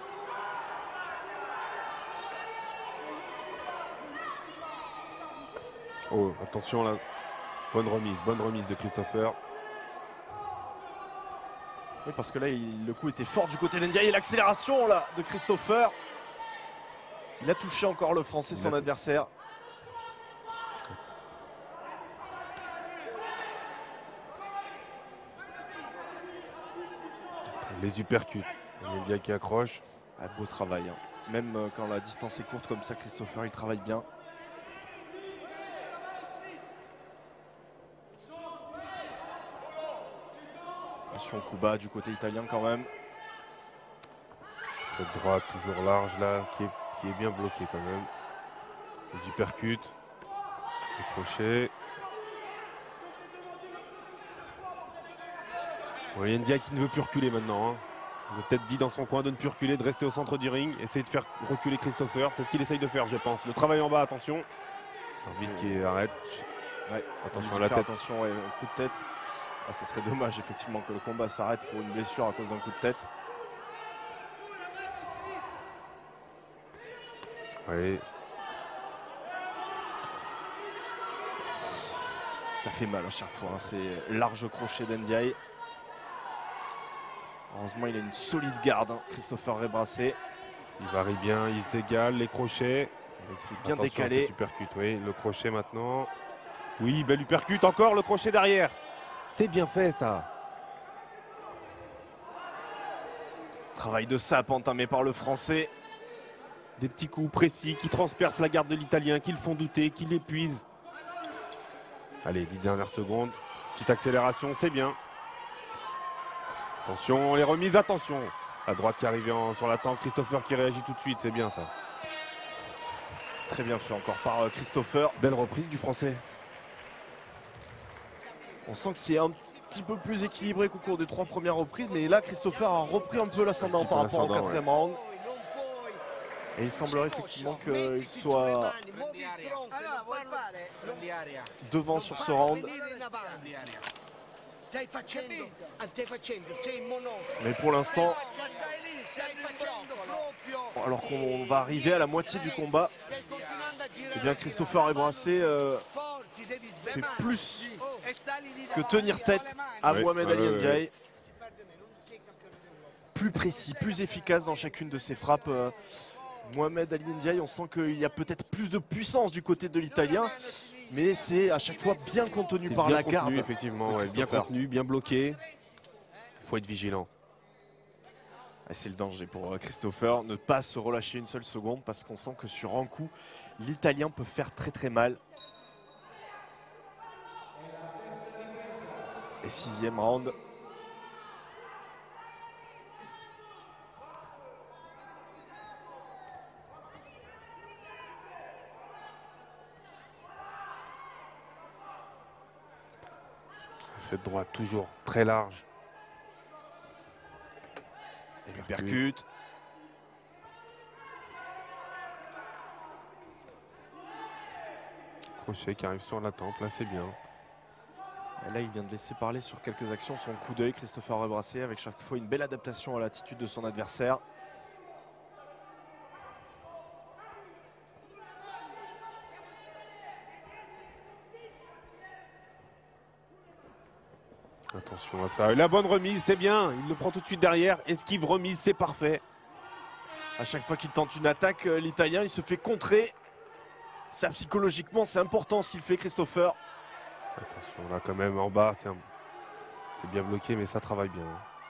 Oh, attention là. Bonne remise, bonne remise de Christopher. Oui, parce que là, il, le coup était fort du côté d'Ndiaye. Et l'accélération là de Christopher. Il a touché encore le Français, son adversaire. Les uppercuts. Ndiaye qui accroche. Ah, beau travail. Hein. Même euh, quand la distance est courte comme ça, Christopher, il travaille bien. Attention, coup bas du côté italien quand même. Cette droite toujours large là, qui est, qui est bien bloquée quand même. Les uppercuts. Les crochets. Bon, il y a Ndiaye qui ne veut plus reculer maintenant. Hein. Il a peut-être dit dans son coin de ne plus reculer, de rester au centre du ring, essayer de faire reculer Christopher. C'est ce qu'il essaye de faire, je pense. Le travail en bas, attention. Vite qui arrête. Ouais, attention à la tête. Attention, ouais, un coup de tête. Ah, ce serait dommage effectivement que le combat s'arrête pour une blessure à cause d'un coup de tête. Oui. Ça fait mal à chaque fois. Hein. C'est large crochet d'Ndiaye. Heureusement, il a une solide garde, hein, Christopher Rebrassé. Il varie bien, il se dégale, les crochets. Il s'est bien attention décalé. Uppercut, oui, le crochet maintenant. Oui, bel uppercut, encore le crochet derrière. C'est bien fait ça. Travail de sape entamé par le Français. Des petits coups précis qui transpercent la garde de l'Italien, qui le font douter, qui l'épuisent. Allez, dix dernières secondes. Petite accélération, c'est bien. Attention, les remises, attention. La droite qui arrive en, sur la tempe, Christopher qui réagit tout de suite, c'est bien ça. Très bien fait encore par Christopher. Belle reprise du Français. On sent que c'est un petit peu plus équilibré qu'au cours des trois premières reprises, mais là Christopher a repris un peu l'ascendant par rapport au quatrième ouais. round. Et il semblerait effectivement qu'il soit devant sur ce round. Mais pour l'instant, alors qu'on va arriver à la moitié du combat, eh bien Christopher Rebrassé euh, fait plus que tenir tête à oui, Mohamed ouais, Ali Ndiaye. Ouais, ouais. Plus précis, plus efficace dans chacune de ses frappes. Euh, Mohamed Ali Ndiaye, on sent qu'il y a peut-être plus de puissance du côté de l'Italien, mais c'est à chaque fois bien contenu par bien la contenu, garde. Effectivement, ouais, bien contenu, bien bloqué. Il faut être vigilant. C'est le danger pour Christopher, ne pas se relâcher une seule seconde parce qu'on sent que sur un coup, l'Italien peut faire très très mal. Et sixième round. Cette droite toujours très large. Et lui percute. Crochet qui arrive sur la tempe, là c'est bien. Et là, il vient de laisser parler sur quelques actions son coup d'œil, Christopher Rebrassé, avec chaque fois une belle adaptation à l'attitude de son adversaire. Attention à ça. Et la bonne remise, c'est bien. Il le prend tout de suite derrière. Esquive, remise, c'est parfait. À chaque fois qu'il tente une attaque, l'Italien, il se fait contrer. Ça, psychologiquement, c'est important ce qu'il fait, Christopher. Attention, là, quand même, en bas, c'est un... bien bloqué, mais ça travaille bien.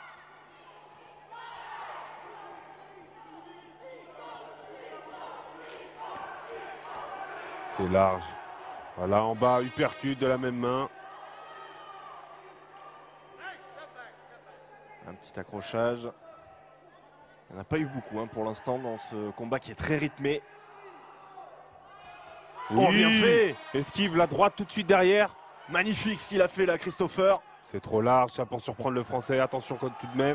C'est large. Voilà, en bas, uppercut de la même main. Un petit accrochage. Il n'y en a pas eu beaucoup hein, pour l'instant dans ce combat qui est très rythmé. Oui. Oh, bien fait! Esquive la droite tout de suite derrière. Magnifique ce qu'il a fait là, Christopher. C'est trop large, ça pour surprendre le Français. Attention tout de même.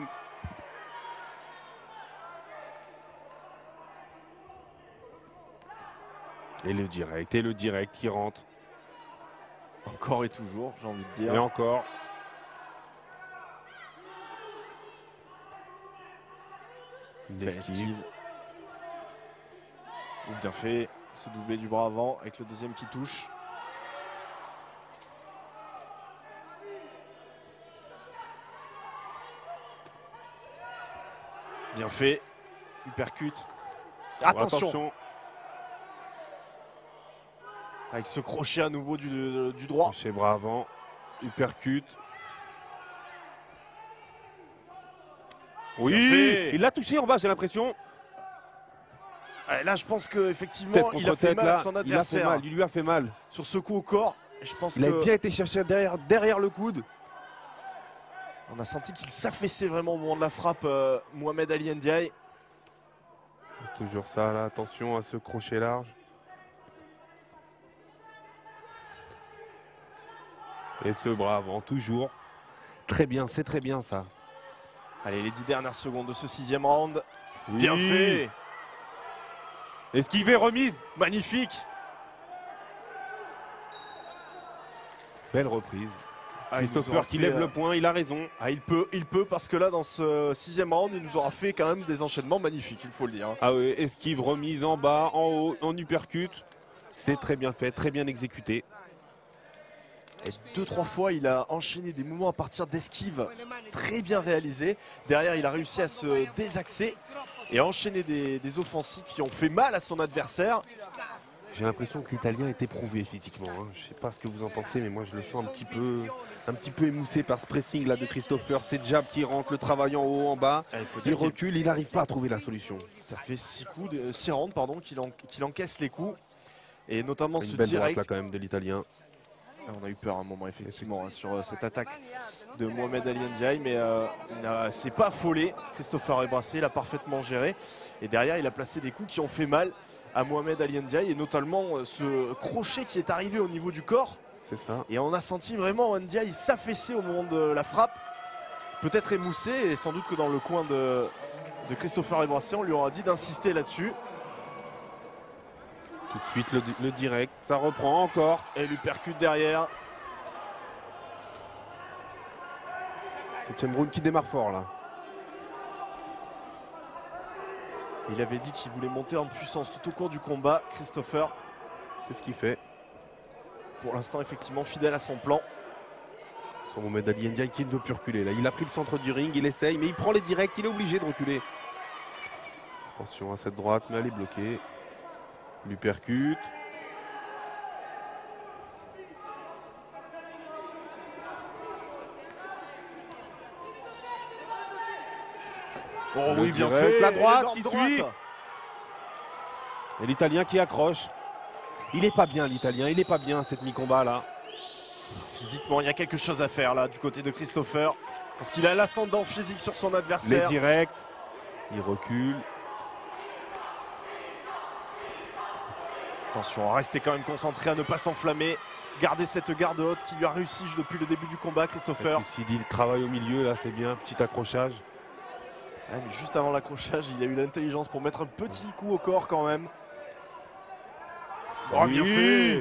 Et le direct, et le direct qui rentre. Encore et toujours, j'ai envie de dire. Et encore. Une esquive. Ou bien fait, ce doublé du bras avant avec le deuxième qui touche. Bien fait. Uppercut. Attention. Attention. Avec ce crochet à nouveau du, du droit. Crochet bras avant. Uppercut. Oui, il l'a touché en bas, j'ai l'impression. Là, je pense qu'effectivement, il a fait mal là, à son il a fait adversaire. mal, il lui a fait mal. Sur ce coup au corps, je pense il que... a bien été cherché derrière, derrière le coude. On a senti qu'il s'affaissait vraiment au moment de la frappe, euh, Mohamed Ali Ndiaye. Toujours ça, là, attention à ce crochet large. Et ce bras avant, toujours. Très bien, c'est très bien ça. Allez, les dix dernières secondes de ce sixième round. Oui. Bien fait. Esquivé, remise. Magnifique. Belle reprise. Ah, Christopher qui lève fait, le euh... poing, il a raison. Ah, il peut, il peut parce que là, dans ce sixième round, il nous aura fait quand même des enchaînements magnifiques, il faut le dire. Ah oui, esquive, remise en bas, en haut, en uppercut. C'est très bien fait, très bien exécuté. Et deux, trois fois, il a enchaîné des mouvements à partir d'esquives très bien réalisés. Derrière, il a réussi à se désaxer et à enchaîner des, des offensives qui ont fait mal à son adversaire. J'ai l'impression que l'Italien est éprouvé physiquement. Hein. Je ne sais pas ce que vous en pensez, mais moi je le sens un petit peu, un petit peu émoussé par ce pressing là de Christopher. Ces jabs qui rentrent, le travail en haut, en bas. Ah, il, il recule, il n'arrive pas à trouver la solution. Ça fait six coups, de, six rounds pardon, qu'il en, qu'il encaisse les coups. Et notamment Une ce belle direct. droite là quand même de l'Italien. On a eu peur un moment effectivement hein, sur euh, cette attaque de Mohamed Ali Ndiaye, mais euh, il ne s'est pas affolé. Christopher Rebrassé l'a parfaitement géré. Et derrière, il a placé des coups qui ont fait mal à Mohamed Ali Ndiaye, et notamment euh, ce crochet qui est arrivé au niveau du corps. C'est ça. Et on a senti vraiment Ndiaye s'affaisser au moment de la frappe, peut-être émoussé, et sans doute que dans le coin de, de Christopher Rebrassé, on lui aura dit d'insister là-dessus. Tout de suite le, le direct, ça reprend encore. Et lui percute derrière. C'est Chemroun qui démarre fort là. Il avait dit qu'il voulait monter en puissance tout au cours du combat, Christopher. C'est ce qu'il fait. Pour l'instant, effectivement, fidèle à son plan. Son Mohamed Ali Ndiaye qui ne veut plus reculer. Là, il a pris le centre du ring, il essaye, mais il prend les directs, il est obligé de reculer. Attention à cette droite, mais elle est bloquée. Lui percute. Oh le oui, bien fait. La droite qui droite. suit. Et l'Italien qui accroche. Il est pas bien l'Italien, il est pas bien cette mi-combat là. Physiquement, il y a quelque chose à faire là du côté de Christopher. Parce qu'il a l'ascendant physique sur son adversaire. Les directs. Il recule. Attention, rester quand même concentré à ne pas s'enflammer. Garder cette garde haute qui lui a réussi depuis le début du combat, Christopher. S'il dit le travail au milieu, là, c'est bien. Petit accrochage. Ouais, mais juste avant l'accrochage, il a eu l'intelligence pour mettre un petit coup au corps quand même. Oh, oui. bien fait.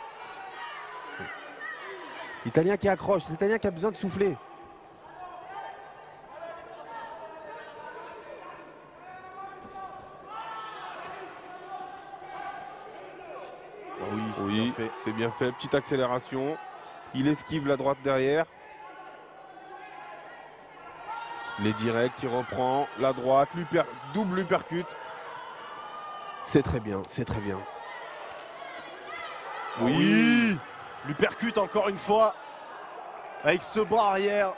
L'Italien qui accroche, l'Italien qui a besoin de souffler. Oh oui, oui, c'est bien fait. Petite accélération. Il esquive la droite derrière. Les directs, il reprend la droite, l'uper, double uppercut. C'est très bien, c'est très bien. Oui, oui. L'uppercut encore une fois avec ce bras arrière.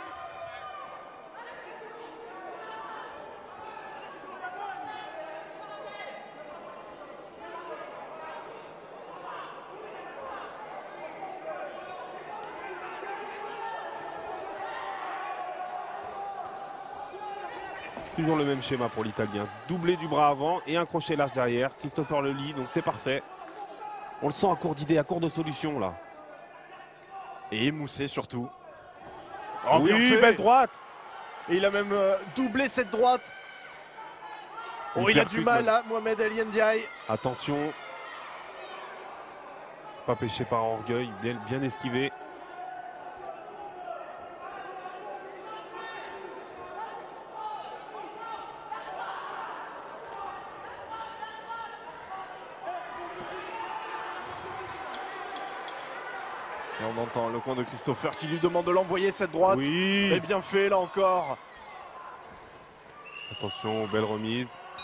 Toujours le même schéma pour l'Italien. Doublé du bras avant et un crochet large derrière. Christopher le lit, donc c'est parfait. On le sent à court d'idées, à court de solutions là. Et émoussé surtout. Oh, oui, belle droite. Et il a même euh, doublé cette droite. Oh, il, il a du mal là, Mohamed Ali Ndiaye. Attention. Pas pêché par orgueil, bien, bien esquivé. Et on entend le coin de Christopher qui lui demande de l'envoyer cette droite. Oui. Et bien fait là encore. Attention, belle remise.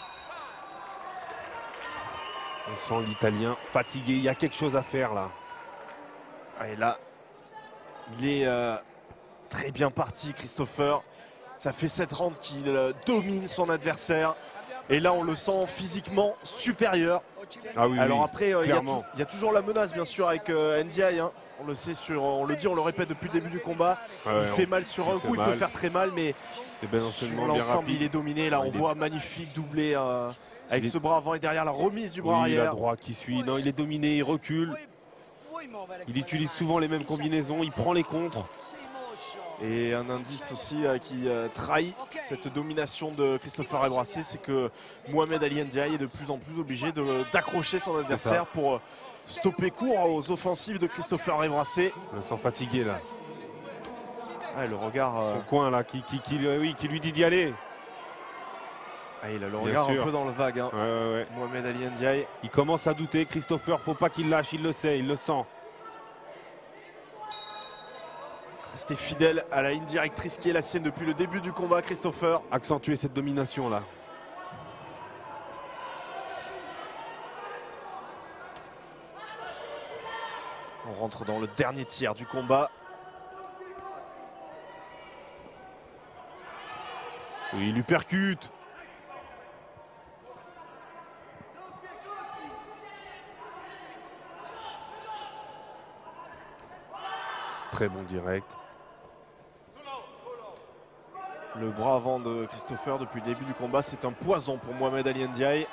On sent l'Italien fatigué, il y a quelque chose à faire là. Et là, il est euh, très bien parti Christopher. Ça fait sept rounds qu'il euh, domine son adversaire. Et là, on le sent physiquement supérieur. Ah oui, Alors oui, après, euh, il y, y a toujours la menace, bien sûr, avec euh, Ndiaye. Hein. On le sait, sur, on le dit, on le répète depuis le début du combat. Ouais, il fait mal sur un coup, il peut faire très mal, mais sur l'ensemble, il est dominé. Là, on voit magnifique doublé euh, avec ce bras avant et derrière la remise du bras oui, arrière. La droite qui suit. Non, il est dominé, il recule. Il utilise souvent les mêmes combinaisons, il prend les contres. Et un indice aussi euh, qui euh, trahit cette domination de Christopher Rebrassé, c'est que Mohamed Ali Ndiaye est de plus en plus obligé d'accrocher son adversaire pour euh, stopper court aux offensives de Christopher Rebrassé. On le sent fatigué là. Ah, le regard. Euh... Son coin là qui, qui, qui, oui, qui lui dit d'y aller. Ah, il a le regard un peu dans le vague. Hein. Ouais, ouais, ouais. Mohamed Ali Ndiaye. Il commence à douter. Christopher, faut pas qu'il lâche, il le sait, il le sent. Rester fidèle à la ligne directrice qui est la sienne depuis le début du combat, Christopher. Accentuer cette domination là. On rentre dans le dernier tiers du combat. Oui, il lui percute. Très bon direct. Le bras avant de Christopher depuis le début du combat, c'est un poison pour Mohamed Ali Ndiaye.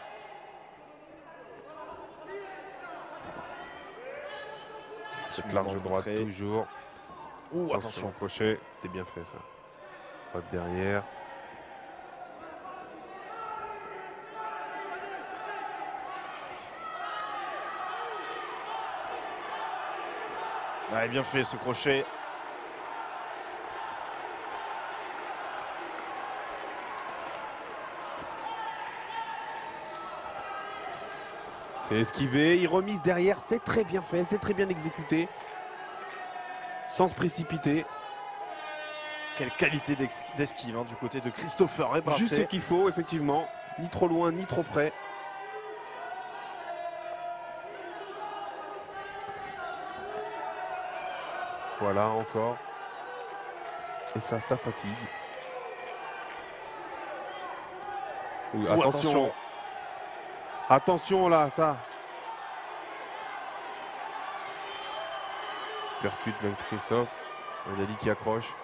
Cette large droite toujours. Ouh, attention. Crochet, c'était bien fait ça. Droite derrière. Ouais, bien fait ce crochet. C'est esquivé, il remise derrière, c'est très bien fait, c'est très bien exécuté. Sans se précipiter. Quelle qualité d'esquive hein, du côté de Christopher Rebrassé. Juste ce qu'il faut, effectivement. Ni trop loin, ni trop près. Voilà, encore. Et ça, ça fatigue. Oui, oh, attention. attention. Attention là, ça. Percute même Christophe. Ali qui accroche.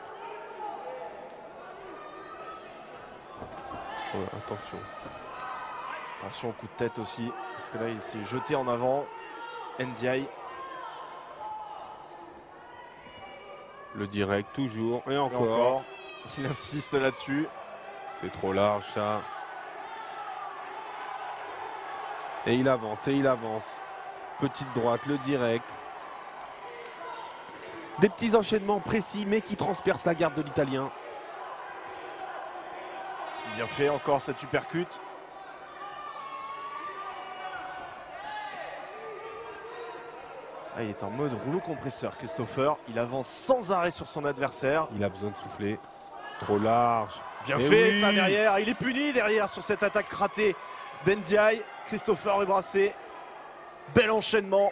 Ouais, attention. Attention au coup de tête aussi, parce que là il s'est jeté en avant. Ndiaye. Le direct toujours, et Et encore. encore. Il insiste là-dessus. C'est trop large ça. Et il avance, et il avance. Petite droite, le direct. Des petits enchaînements précis, mais qui transpercent la garde de l'Italien. Bien fait encore cette uppercut. Ah, il est en mode rouleau compresseur, Christopher. Il avance sans arrêt sur son adversaire. Il a besoin de souffler. Trop large. Bien Et fait oui. ça derrière. Il est puni derrière sur cette attaque ratée d'Ndiaye. Christopher est brassé. Bel enchaînement.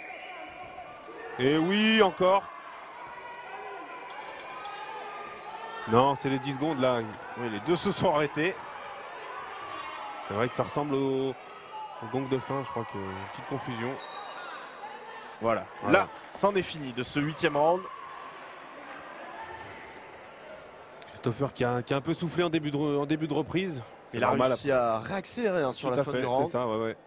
Et oui, encore. Non, c'est les dix secondes là. Oui, les deux se sont arrêtés. C'est vrai que ça ressemble au, au gong de fin, je crois que une petite confusion. Voilà. Voilà. Là, c'en est fini de ce huitième round. Christopher qui a, qui a un peu soufflé en début de, en début de reprise. Il a normal réussi à réaccélérer hein, sur Tout la à fin fait, du c'est round. ça, ouais, ouais.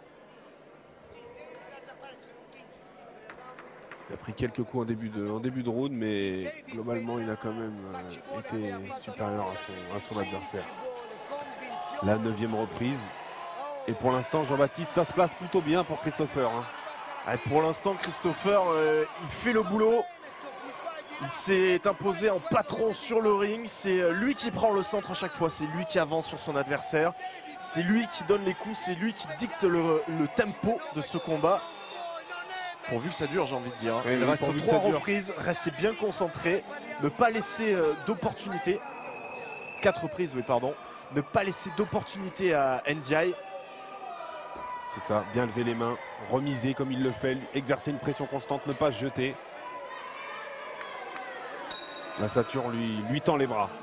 Il a pris quelques coups en début de, en début de round, mais globalement, il a quand même euh, été supérieur à son, à son adversaire. La neuvième reprise. Et pour l'instant, Jean-Baptiste, ça se place plutôt bien pour Christopher. Hein. Ah, pour l'instant, Christopher, euh, il fait le boulot. Il s'est imposé en patron sur le ring. C'est lui qui prend le centre à chaque fois. C'est lui qui avance sur son adversaire. C'est lui qui donne les coups. C'est lui qui dicte le, le tempo de ce combat. Pourvu que ça dure, j'ai envie de dire. Oui, Il oui, reste pourvu que trois ça dure. reprises. Restez bien concentrés. Ne pas laisser euh, d'opportunité. Quatre reprises, oui, pardon. Ne pas laisser d'opportunité à Ndiaye. C'est ça, bien lever les mains, remiser comme il le fait, exercer une pression constante, ne pas se jeter. La Saturne lui, lui tend les bras.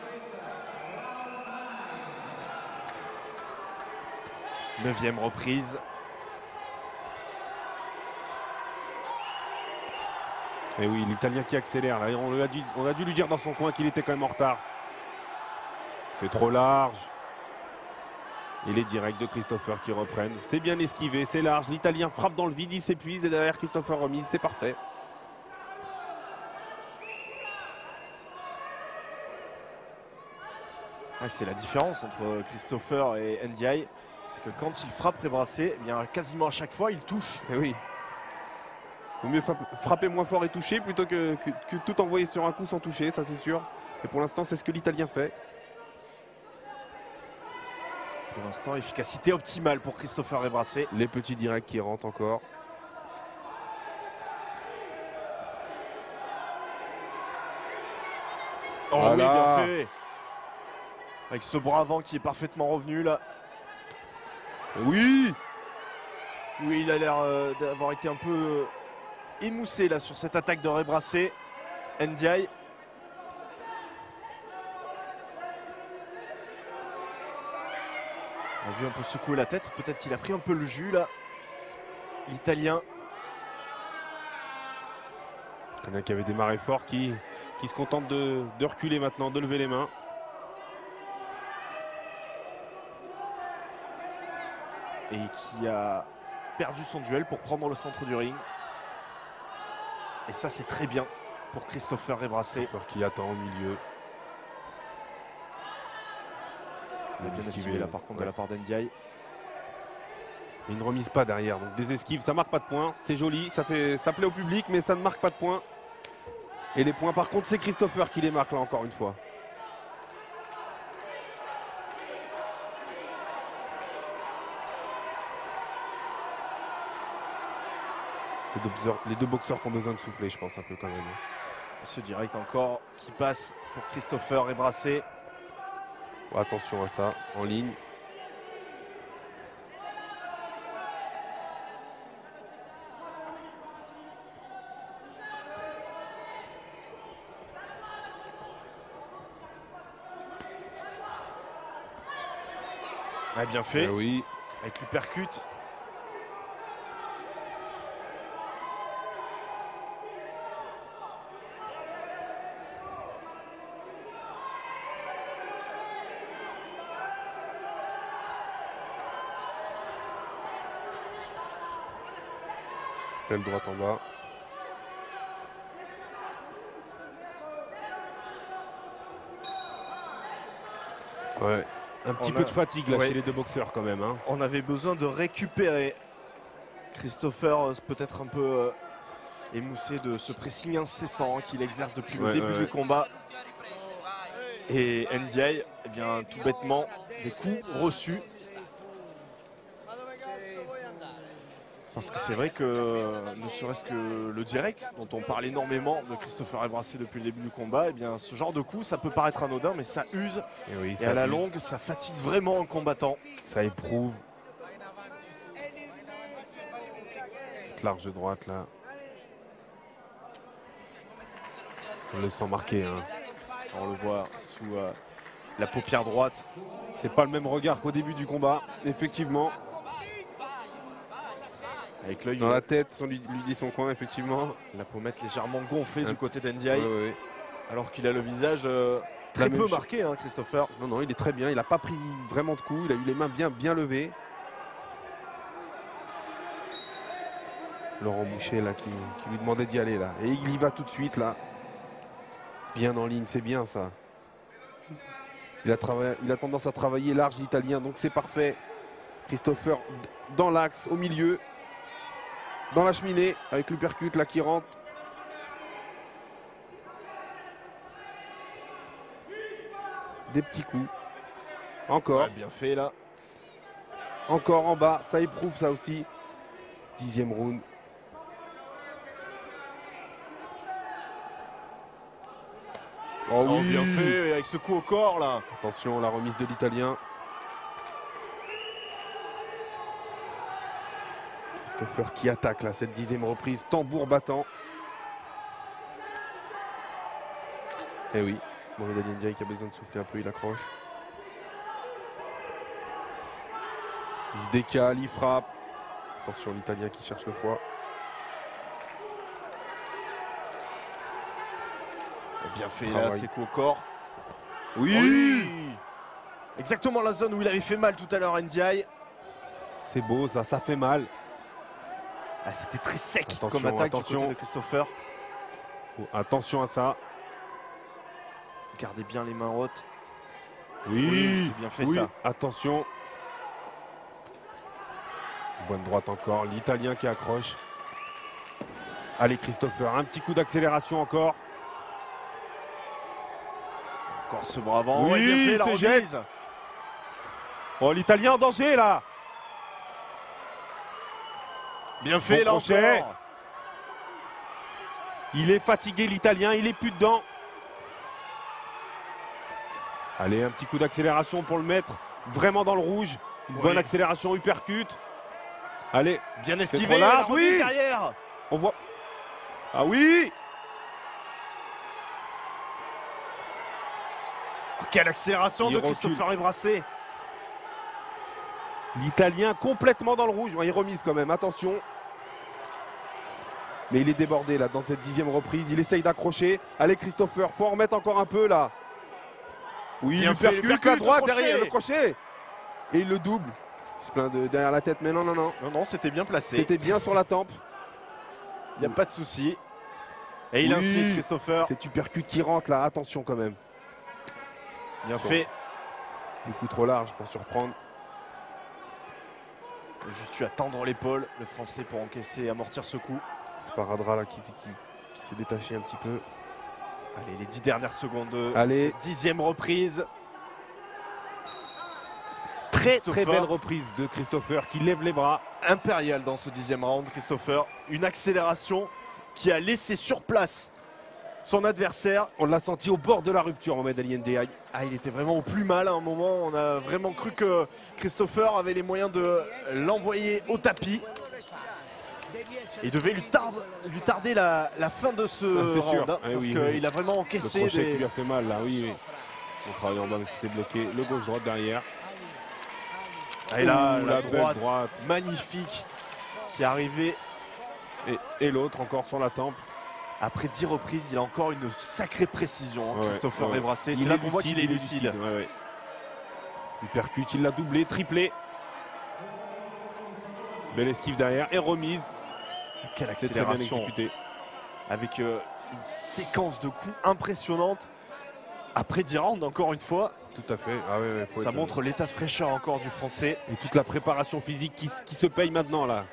Neuvième reprise. Et oui, l'Italien qui accélère. Là, on, a dû, on a dû lui dire dans son coin qu'il était quand même en retard. C'est trop large. Et les directs de Christopher qui reprennent. C'est bien esquivé, c'est large. L'Italien frappe dans le vide, il s'épuise et derrière Christopher remise, c'est parfait. Ah, c'est la différence entre Christopher et Ndiaye. C'est que quand il frappe Rebrassé, eh bien quasiment à chaque fois, il touche. Et oui. Vaut mieux frapper moins fort et toucher plutôt que, que, que tout envoyer sur un coup sans toucher, ça c'est sûr. Et pour l'instant, c'est ce que l'Italien fait. Pour l'instant, efficacité optimale pour Christopher Rebrassé. Les petits directs qui rentrent encore. Oh Voilà. oui, bien fait. Avec ce bras avant qui est parfaitement revenu là. Oui. Oui, il a l'air euh, d'avoir été un peu euh, émoussé là sur cette attaque de Rebrassé. Ndiaye. On a vu un peu secouer la tête. Peut-être qu'il a pris un peu le jus là. L'Italien. Il y en a qui avait démarré fort, qui, qui se contente de, de reculer maintenant, de lever les mains. Et qui a perdu son duel pour prendre le centre du ring. Et ça, c'est très bien pour Christopher Rebrassé. Christopher qui attend au milieu. Il a bien esquivé là par contre ouais. de la part d'Ndiaye. Il ne remise pas derrière, donc des esquives, ça marque pas de points. C'est joli, ça, fait, ça plaît au public, mais ça ne marque pas de points. Et les points, par contre, c'est Christopher qui les marque là encore une fois. Les deux, boxeurs, les deux boxeurs qui ont besoin de souffler, je pense, un peu quand même. Ce direct encore qui passe pour Christopher Rebrassé. Oh, attention à ça, en ligne. Ah, bien fait. Eh oui. Avec l'uppercut. L'aile droite en bas. Ouais. Un petit On peu a... de fatigue là ouais. chez les deux boxeurs quand même. Hein. On avait besoin de récupérer. Christopher peut-être un peu euh, émoussé de ce pressing incessant qu'il exerce depuis ouais, le début ouais, du ouais. combat. Et N D I, eh bien, tout bêtement, des coups reçus. Parce que c'est vrai que, ne serait-ce que le direct, dont on parle énormément de Christopher Embrassé depuis le début du combat, eh bien, ce genre de coup, ça peut paraître anodin, mais ça use. Et, oui, et ça à la use. longue, ça fatigue vraiment un combattant. Ça éprouve. Cette large droite là. On le sent marqué. Hein. On le voit sous euh, la paupière droite. C'est pas le même regard qu'au début du combat, effectivement. Avec l'œil dans la tête, on lui, lui dit son coin, effectivement. La pommette légèrement gonflée Un du côté d'N D I. Ouais, ouais, ouais. Alors qu'il a le visage euh, très peu marqué, hein, Christopher. Non, non, il est très bien. Il n'a pas pris vraiment de coups. Il a eu les mains bien, bien levées. Laurent Boucher, là, qui, qui lui demandait d'y aller, là. Et il y va tout de suite, là. Bien en ligne, c'est bien, ça. Il a, il a tendance à travailler large, l'italien, donc c'est parfait. Christopher dans l'axe, au milieu. Dans la cheminée, avec l'uppercut, là, qui rentre. Des petits coups. Encore. Ouais, bien fait là. Encore en bas. Ça éprouve ça aussi. Dixième round. Oh, oh oui. Bien fait avec ce coup au corps là. Attention, la remise de l'Italien. Christopher qui attaque là cette dixième reprise. Tambour battant. Eh oui. Mohamed Ali Ndiaye qui a besoin de souffler un peu, il accroche. Il se décale, il frappe. Attention, l'Italien qui cherche le foie. Bien fait Travail. là, ses coups au corps. Oui, oui. Exactement la zone où il avait fait mal tout à l'heure, N D I. C'est beau ça, ça fait mal. Ah, c'était très sec attention, comme attaque attention. du côté de Christopher. Oh, attention à ça. Gardez bien les mains hautes. Oui, oui c'est bien fait oui. ça. Attention. Bonne droite encore, l'Italien qui accroche. Allez Christopher, un petit coup d'accélération encore. Encore ce bras avant. Oui, ouais, bien fait, la c'est remise. Oh, l'Italien en danger là. Bien fait bon là crochet. encore. Il est fatigué l'Italien, il est plus dedans. Allez, un petit coup d'accélération pour le mettre vraiment dans le rouge. Une oui. bonne accélération, uppercut. Allez, bien esquivé, large, oui. Derrière. On voit. Ah oui. Oh, quelle accélération il de recule. Christopher Embrassé. L'Italien complètement dans le rouge. Il remise quand même, attention. Mais il est débordé là dans cette dixième reprise. Il essaye d'accrocher. Allez Christopher, faut en remettre encore un peu là. Oui, il percute la droite derrière le crochet. Et il le double. Il se plaint de derrière la tête, mais non, non, non. Non, non, c'était bien placé. C'était bien sur la tempe. Il n'y a pas de souci. Et il oui. insiste, Christopher. C'est uppercut qui rentre là, attention quand même. Bien Sur... fait. Beaucoup trop large pour surprendre. Juste eu à tendre l'épaule, le Français, pour encaisser et amortir ce coup. C'est Paradra là qui, qui, qui s'est détaché un petit peu. Allez, les dix dernières secondes de Allez. cette dixième reprise. Très très belle reprise de Christopher qui lève les bras. Impérial dans ce dixième round, Christopher. Une accélération qui a laissé sur place son adversaire. On l'a senti au bord de la rupture, Mohamed Ali N D I. Ah, il était vraiment au plus mal à un moment. On a vraiment cru que Christopher avait les moyens de l'envoyer au tapis. Il devait lui, tarde, lui tarder la, la fin de ce ah, round. Hein, ah, parce oui, qu'il oui. a vraiment encaissé. Le crochet des... qui lui a fait mal là, oui. oui. On travaille en bas, mais c'était bloqué. Le gauche-droite derrière. Et là, Ouh, la, la droite, droite magnifique qui est arrivée. Et, et l'autre encore sur la tempe. Après dix reprises, il a encore une sacrée précision, hein, ouais, Christopher ouais. Embrassé. C'est là qu'on voit qu'il est lucide. lucide. Ouais, ouais. Il percute, il l'a doublé, triplé. Belle esquive derrière et remise. Quelle C'est très bien accélération, exécuté. avec euh, une séquence de coups impressionnante. Après dix rounds, encore une fois, Tout à fait. Ah ouais, ouais, faut ça être- montre l'état de fraîcheur encore du Français. Et toute la préparation physique qui, qui se paye maintenant là.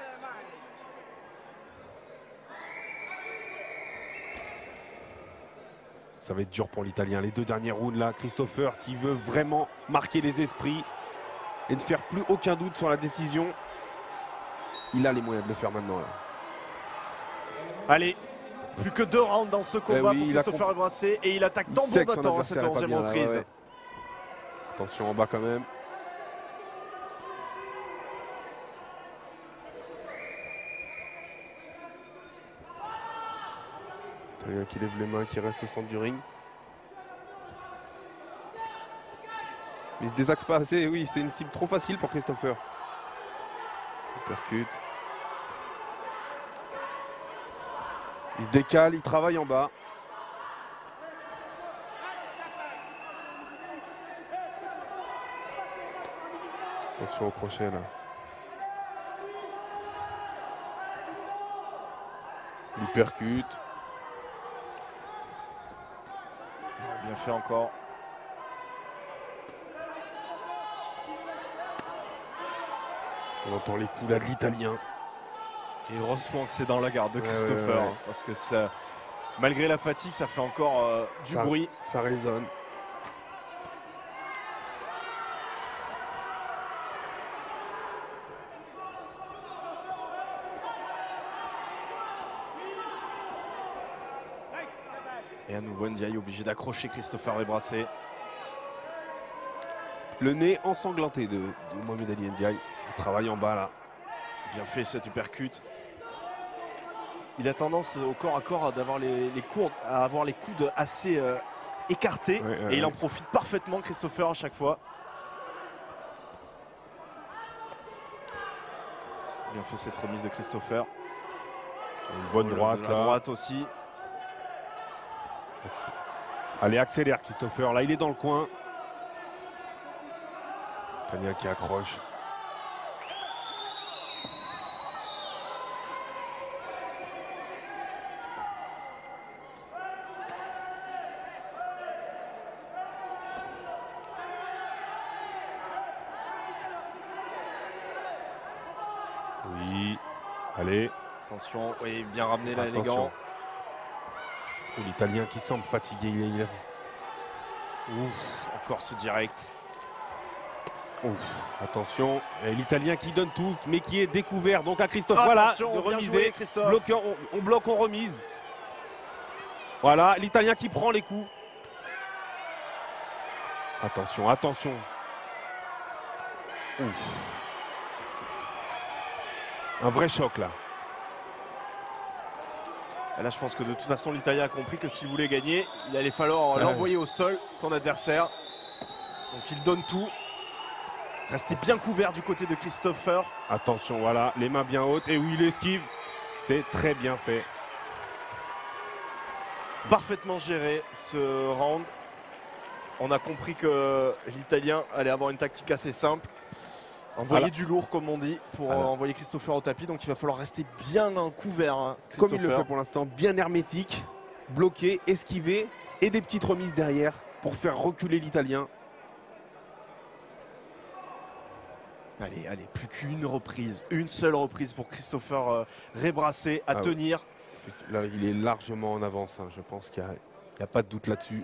Ça va être dur pour l'Italien. Les deux derniers rounds là, Christopher, s'il veut vraiment marquer les esprits et ne faire plus aucun doute sur la décision, il a les moyens de le faire maintenant là. Allez, plus que deux rounds dans ce combat oui, pour il a Christopher Ebrassé et il attaque Il tambour sait que son battant à cette adversaire est pas onzième bien là, reprise. ouais, ouais. Attention en bas quand même. Italien qui lève les mains, qui reste au centre du ring. Mais il se désaxe pas assez, oui, c'est une cible trop facile pour Christopher. Il percute. Il se décale, il travaille en bas. Attention au crochet là. Il percute. Bien fait encore. On entend les coups là de l'Italien. Et heureusement que c'est dans la garde de Christopher, ouais, ouais, ouais. hein, parce que ça, malgré la fatigue, ça fait encore euh, du Ça- bruit. Ça résonne. Et à nouveau Ndiaye obligé d'accrocher Christopher Ebrassé. Le nez ensanglanté de, de Mohamed Ali Ndiaye. Il travaille en bas là. Bien fait cet uppercut. Il a tendance au corps à corps à, d'avoir les, les cours, à avoir les coudes assez euh, écartés. Ouais, ouais, et il ouais. en profite parfaitement, Christopher, à chaque fois. Bien fait cette remise de Christopher. Une bonne Oh, droite la là. droite aussi. Allez, accélère Christopher. Là, il est dans le coin. Italien qui accroche. Oui. Allez. Attention, oui, bien ramené là, Attention. élégant. Oh, l'Italien qui semble fatigué. Il est, il est- Ouf, encore ce direct. Ouf, attention, et l'Italien qui donne tout, mais qui est découvert donc à Christophe. Voilà, Attention, de bien remiser. joué, Christophe. Bloqueur, on, on bloque, on remise. Voilà, l'Italien qui prend les coups. Attention, attention. Ouf. Un vrai choc là. Et là, je pense que de toute façon, l'Italien a compris que s'il voulait gagner, il allait falloir Ouais. l'envoyer au sol, son adversaire. Donc il donne tout. Restez bien couvert du côté de Christopher. Attention, voilà, les mains bien hautes. Et oui, il esquive. C'est très bien fait. Parfaitement géré ce round. On a compris que l'Italien allait avoir une tactique assez simple. Envoyer Voilà. du lourd, comme on dit, pour Voilà. euh, envoyer Christopher au tapis. Donc il va falloir rester bien couvert, hein, Comme il le Christopher. fait pour l'instant, bien hermétique, bloqué, esquivé et des petites remises derrière pour faire reculer l'Italien. Allez, allez, plus qu'une reprise. Une seule reprise pour Christopher euh, Rebrassé à Ah ouais. tenir. Là, il est largement en avance, hein. Je pense qu'il n'y a, a pas de doute là-dessus.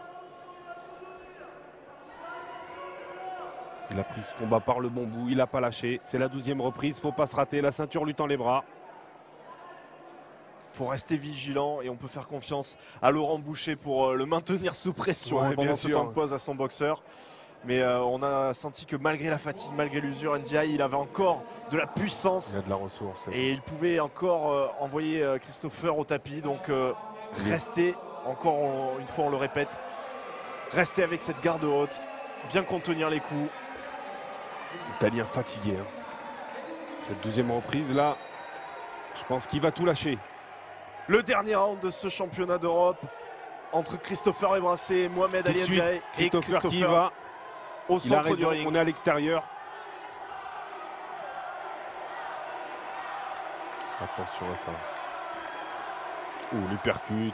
Il a pris ce combat par le bon bout, il n'a pas lâché. C'est la douzième reprise, faut pas se rater. La ceinture lui tend les bras. Faut rester vigilant et on peut faire confiance à Laurent Boucher pour euh, le maintenir sous pression Ouais, hein, pendant bien ce sûr. temps de pause à son boxeur. Mais euh, on a senti que malgré la fatigue, malgré l'usure, Ndiaye, il avait encore de la puissance. Il a de la ressource. Et il pouvait encore euh, envoyer euh, Christopher au tapis. Donc euh, restez, encore on- une fois on le répète, restez avec cette garde haute, bien contenir les coups. L'Italien fatigué. Hein. Cette douzième reprise là, je pense qu'il va tout lâcher. Le dernier round de ce championnat d'Europe entre Christopher Ebrassé et Mohamed Tout de Ali suite, Ndiaye. Et Christopher, Christopher qui y va. au Il a centre du raison, ring. on est à l'extérieur. Attention à ça. Ouh, l'uppercut.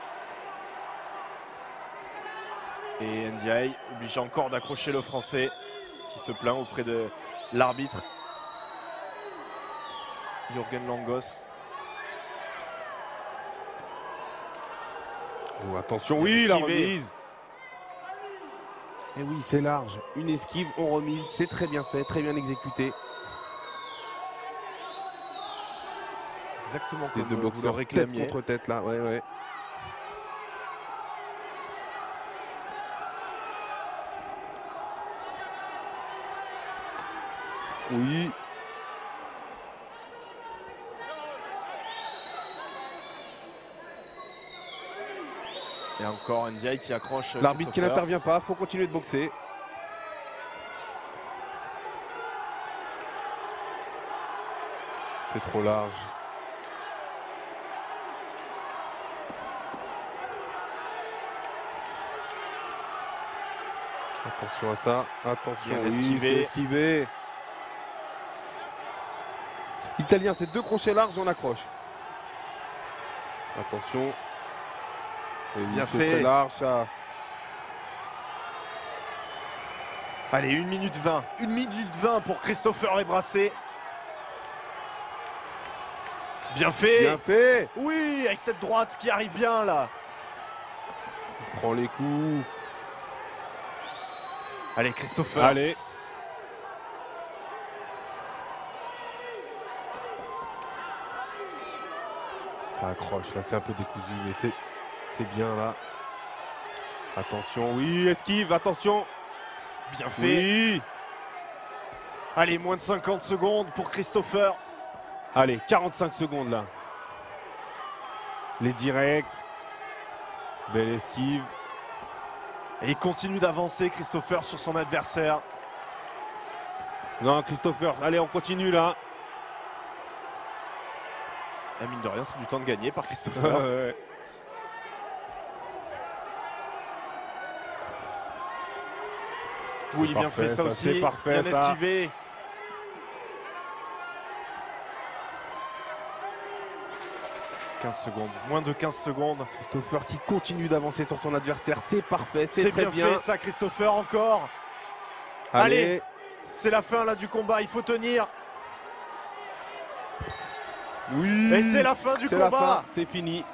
Et Ndiaye obligé encore d'accrocher le Français qui se plaint auprès de l'arbitre Jürgen Langos. Oh, attention, oui, la remise. Et oui, c'est large. Une esquive, on remise. C'est très bien fait, très bien exécuté. Exactement Les comme deux vous le boxeurs réclamiez. tête contre tête là, ouais, ouais. Oui. Et encore Ndiaye qui accroche. L'arbitre qui n'intervient pas, faut continuer de boxer. C'est trop large. Attention à ça, attention, Bien oui, esquivé. esquivé. Italien, c'est deux crochets larges, on accroche. Attention. Et oui, Bien c'est fait. très large, ça. Allez, une minute vingt. une minute vingt pour Christopher Rebrasset. Bien fait. Bien fait. Oui, avec cette droite qui arrive bien là. Il prend les coups. Allez, Christopher. Allez. Ça accroche, là c'est un peu décousu, mais c'est c'est bien là. Attention, oui, esquive, attention. Bien fait. Oui. Allez, moins de cinquante secondes pour Christopher. Allez, quarante-cinq secondes là. Les directs. Belle esquive. Et il continue d'avancer, Christopher, sur son adversaire. Non, Christopher, allez, on continue là. Et mine de rien, c'est du temps de gagner par Christopher. Ouais. Oui, C'est bien parfait, fait ça, ça, aussi. c'est parfait, bien ça. esquivé. quinze secondes, moins de quinze secondes. Christopher qui continue d'avancer sur son adversaire, c'est parfait, c'est C'est très bien, bien. fait ça, Christopher, encore. Allez, Allez, c'est la fin là du combat, il faut tenir. oui. Et c'est la fin du C'est la combat. fin, c'est fini.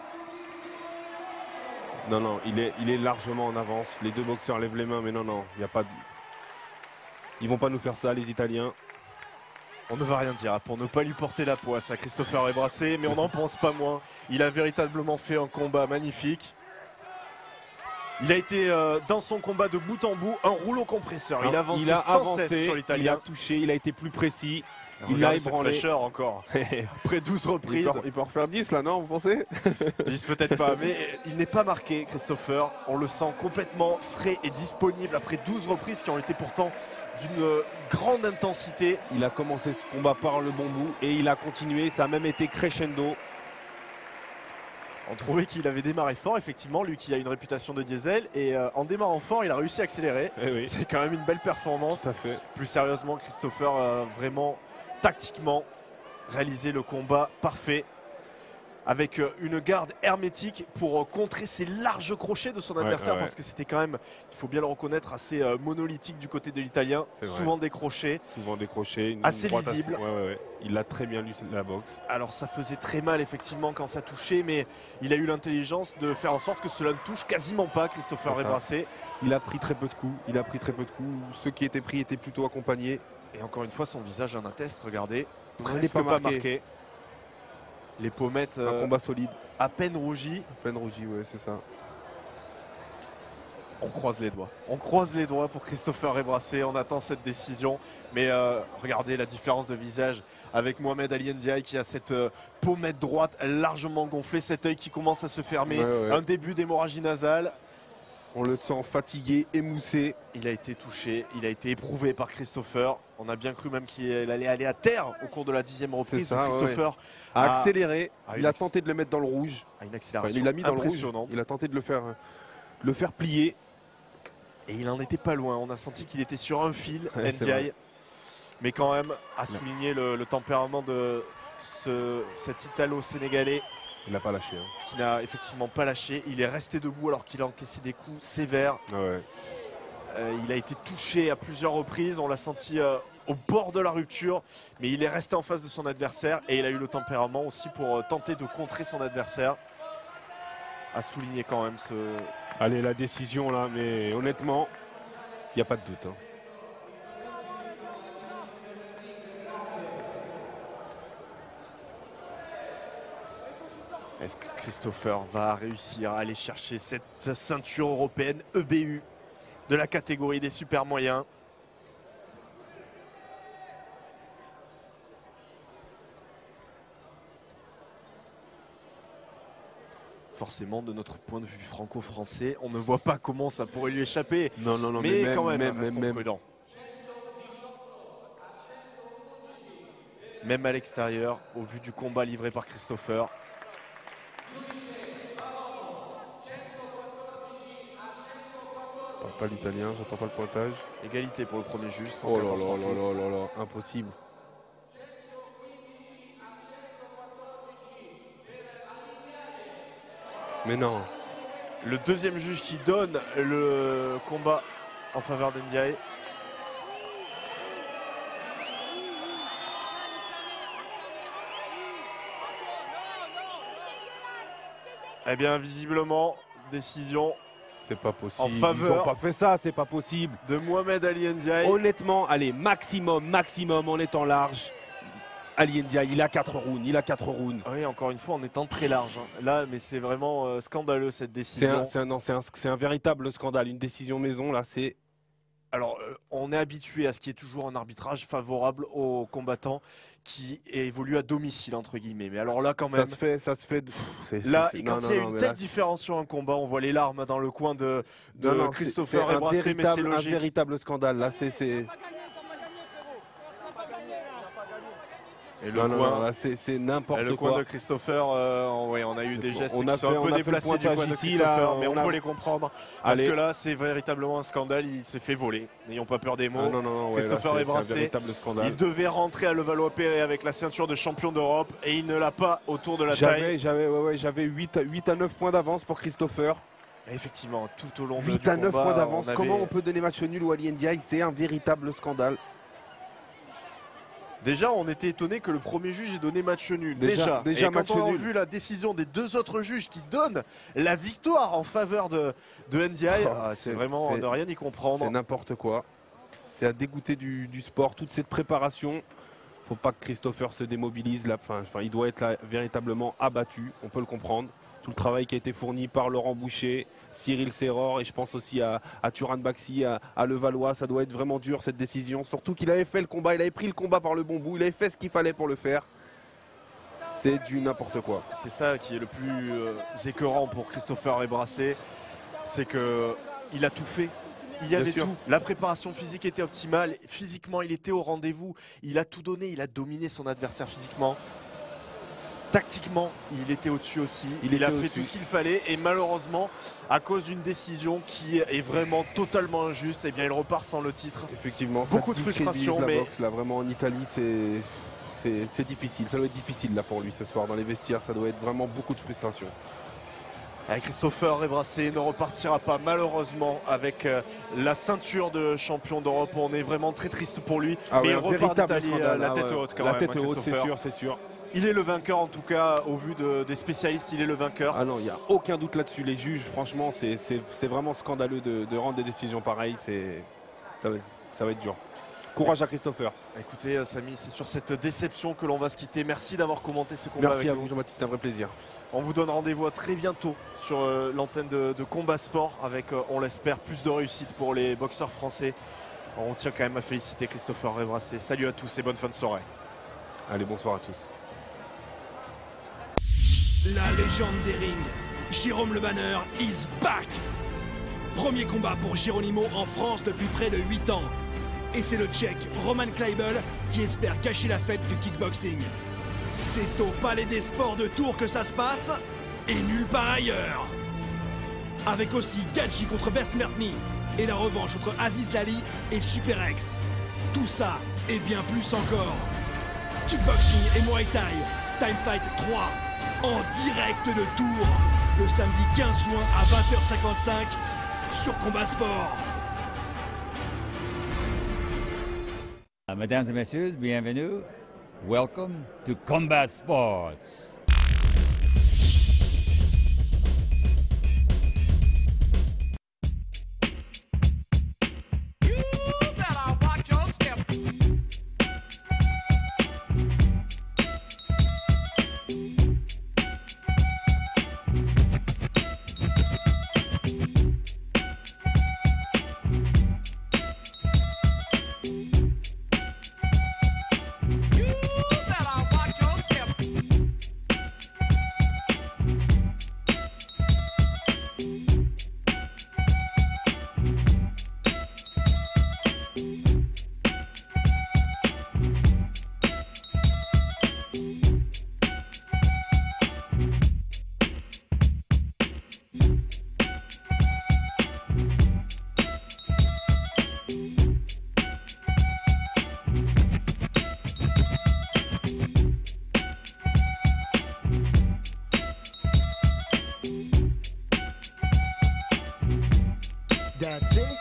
Non, non, il est, il est largement en avance. Les deux boxeurs lèvent les mains, mais non, non, il n'y a pas de... Ils vont pas nous faire ça, les Italiens. On ne va rien dire hein, pour ne pas lui porter la poisse à Christopher Rebrasset, mais on n'en pense pas moins. Il a véritablement fait un combat magnifique. Il a été euh, dans son combat de bout en bout un rouleau compresseur. Il a avancé il a sans avancé, cesse sur il a l'Italien. touché, il a été plus précis. Il Il a l'a cette ébranlé. fraîcheur encore. Après douze Il reprises. peut, il peut en refaire dix là, non, vous pensez? dix peut-être pas, mais il n'est pas marqué, Christopher. On le sent complètement frais et disponible après douze reprises qui ont été pourtant d'une grande intensité. Il a commencé ce combat par le bon bout et il a continué, ça a même été crescendo. On trouvait qu'il avait démarré fort, effectivement, lui qui a une réputation de diesel. Et euh, en démarrant fort, il a réussi à accélérer. Eh oui. C'est quand même une belle performance. Ça fait. Plus sérieusement, Christopher, euh, vraiment tactiquement, réalisé le combat parfait. Avec euh, une garde hermétique pour euh, contrer ces larges crochets de son Ouais, adversaire. ouais. Parce que c'était quand même, il faut bien le reconnaître, assez euh, monolithique du côté de l'Italien. C'est vrai. Souvent décroché. Souvent décroché. Une Assez droite lisible. Ouais, ouais, ouais. Il a très bien lu la boxe. Alors ça faisait très mal effectivement quand ça touchait, mais il a eu l'intelligence de faire en sorte que cela ne touche quasiment pas Christopher C'est ça. Rebrasset. Il a pris très peu de coups. Il a pris très peu de coups. Ceux qui étaient pris étaient plutôt accompagnés. Et encore une fois, son visage en atteste, regardez, Il presque n'est pas pas marqué. marqué. Les pommettes Un euh, combat solide. à peine rougies. À peine rougi, ouais, c'est ça. On croise les doigts. On croise les doigts pour Christopher Rebrasset. On attend cette décision. Mais euh, regardez la différence de visage avec Mohamed Ali Ndiaye qui a cette euh, pommette droite largement gonflée, cet œil qui commence à se fermer, Ouais, ouais. un début d'hémorragie nasale. On le sent fatigué, émoussé. Il a été touché, il a été éprouvé par Christopher. On a bien cru même qu'il allait aller à terre au cours de la dixième reprise. ça, où Christopher A Ah. accéléré. Ah, il il a a- tenté de le mettre dans le rouge. a une Enfin, accélération il l'a mis dans le rouge. impressionnante. Il a tenté de le faire, de le faire plier. Et il en était pas loin. On a senti qu'il était sur un fil, Ouais, c'est Ndiaye. vrai. Mais quand même, à souligner le, le tempérament de, ce, cet Italo-Sénégalais. Il n'a pas lâché. Hein. Qui n'a effectivement pas lâché. Il est resté debout alors qu'il a encaissé des coups sévères. Ah ouais. euh, il a été touché à plusieurs reprises. On l'a senti euh, au bord de la rupture. Mais il est resté en face de son adversaire. Et il a eu le tempérament aussi pour euh, tenter de contrer son adversaire. À souligner quand même ce... Allez, la décision là. Mais honnêtement, il n'y a pas de doute. Hein. Est-ce que Christopher va réussir à aller chercher cette ceinture européenne E B U de la catégorie des super moyens? Forcément, de notre point de vue franco-français, on ne voit pas comment ça pourrait lui échapper. Non, non, non, mais, mais quand même, même, même, restons même, prudents. Même à l'extérieur, au vu du combat livré par Christopher. Pas l'italien, j'entends pas le pointage. Égalité pour le premier juge. Oh là là là là là là, impossible. Mais non. Le deuxième juge qui donne le combat en faveur d'Ndiaye. Eh bien, visiblement, décision. C'est pas possible. En faveur. Ils n'ont pas fait ça, c'est pas possible. De Mohamed Ali Ndiaye. Honnêtement, allez, maximum, maximum en étant large. Ali Ndiaye, il a quatre rounds, il a quatre rounds. Oui, encore une fois, en étant très large. Hein. Là, mais c'est vraiment euh, scandaleux cette décision. C'est un, un, un, un véritable scandale. Une décision maison, là, c'est... Alors, euh, on est habitué à ce qui est toujours un arbitrage favorable aux combattants qui évoluent à domicile, entre guillemets. Mais alors là, quand même... Ça se fait, ça se fait... C'est, là, c'est, et quand non, il y a non, une telle là, différence sur un combat, on voit les larmes dans le coin de, de non, non, Christopher Ebrassé, mais c'est logique. Un véritable scandale, là, c'est... Et le non, coin, non, c'est n'importe quoi. Le coin de Christopher, euh, ouais, on a eu des gestes on qui a sont fait, un peu déplacés du coin de ici, Christopher, là, mais on, on a... peut les comprendre. Allez. Parce que là, c'est véritablement un scandale, il s'est fait voler. N'ayons pas peur des mots. Ah non, non, non, Christopher ouais, Ebrassé, il devait rentrer à Levallois-Perret avec la ceinture de champion d'Europe et il ne l'a pas autour de la taille. J'avais ouais, ouais, huit à neuf points d'avance pour Christopher. Et effectivement, tout au long de huit à neuf points d'avance. Avait... Comment on peut donner match nul ou Ali Ndiaye? C'est un véritable scandale. Déjà, on était étonné que le premier juge ait donné match nul. Déjà, déjà, déjà et match quand on a nul. vu la décision des deux autres juges qui donnent la victoire en faveur de, de Ndiaye, oh, ah, c'est vraiment de rien y comprendre. C'est n'importe quoi. C'est à dégoûter du, du sport, toute cette préparation. Faut pas que Christopher se démobilise là. Enfin, enfin, il doit être là, véritablement abattu. On peut le comprendre. Tout le travail qui a été fourni par Laurent Boucher, Cyril Serror et je pense aussi à, à Turan Baxi, à, à Levallois. Ça doit être vraiment dur cette décision. Surtout qu'il avait fait le combat, il avait pris le combat par le bon bout, il avait fait ce qu'il fallait pour le faire. C'est du n'importe quoi. C'est ça qui est le plus euh, écœurant pour Christopher Ebrassé. C'est qu'il a tout fait. Il y avait tout. La préparation physique était optimale. Physiquement, il était au rendez-vous. Il a tout donné. Il a dominé son adversaire physiquement. Tactiquement, il était au-dessus aussi. Il, il a fait tout ce qu'il fallait. Et malheureusement, à cause d'une décision qui est vraiment totalement injuste, eh bien, il repart sans le titre. Effectivement, beaucoup de frustration. La mais boxe, là, vraiment en Italie, c'est difficile. Ça doit être difficile là pour lui ce soir dans les vestiaires. Ça doit être vraiment beaucoup de frustration. Et Christopher Ebrassé ne repartira pas malheureusement avec euh, la ceinture de champion d'Europe. On est vraiment très triste pour lui. Ah mais ouais, il repart d'Italie ah la tête ouais. haute quand la même. La tête hein, haute, c'est sûr, c'est sûr. Il est le vainqueur en tout cas, au vu de, des spécialistes, il est le vainqueur. Ah non, il n'y a aucun doute là-dessus. Les juges, franchement, c'est vraiment scandaleux de, de rendre des décisions pareilles. Ça va, ça va être dur. Courage à Christopher. Écoutez, Samy, c'est sur cette déception que l'on va se quitter. Merci d'avoir commenté ce combat. Merci avec à vous, Jean-Baptiste, c'est un vrai plaisir. On vous donne rendez-vous à très bientôt sur euh, l'antenne de, de Combat Sport avec, euh, on l'espère, plus de réussite pour les boxeurs français. On tient quand même à féliciter Christopher Ebrassé. Salut à tous et bonne fin de soirée. Allez, bonsoir à tous. La légende des rings, Jérôme Le Banner is back. Premier combat pour Geronimo en France depuis près de huit ans. Et c'est le Tchèque Roman Kleibel qui espère cacher la fête du kickboxing. C'est au Palais des Sports de Tours que ça se passe, et nulle part ailleurs. Avec aussi Gaethje contre Besmertny, et la revanche entre Aziz Lali et Super X. Tout ça, et bien plus encore. kickboxing et Muay Thai. Time Fight trois en direct de Tours le samedi quinze juin à vingt heures cinquante-cinq sur Combat Sport. Mesdames et messieurs, bienvenue. Welcome to Combat Sports. That's it.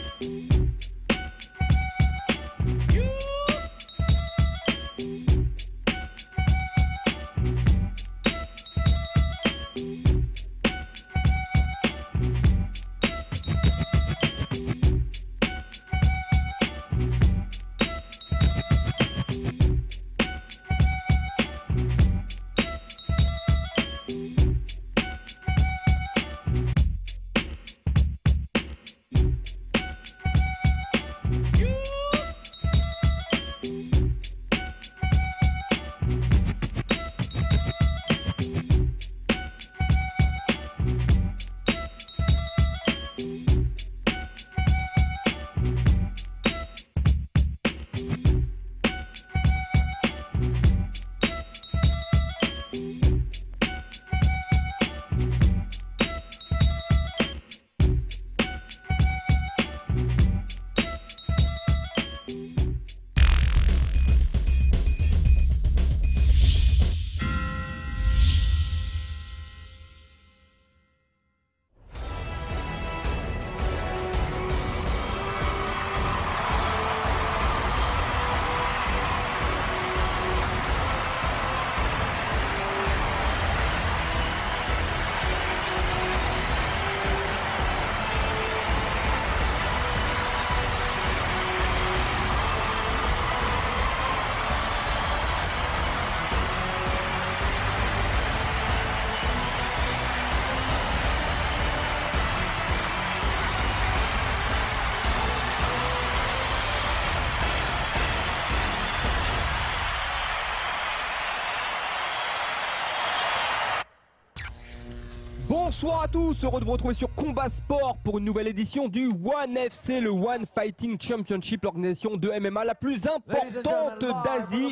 Bonsoir à tous, heureux de vous retrouver sur Combat Sport pour une nouvelle édition du One F C, le One Fighting Championship, l'organisation de M M A la plus importante d'Asie.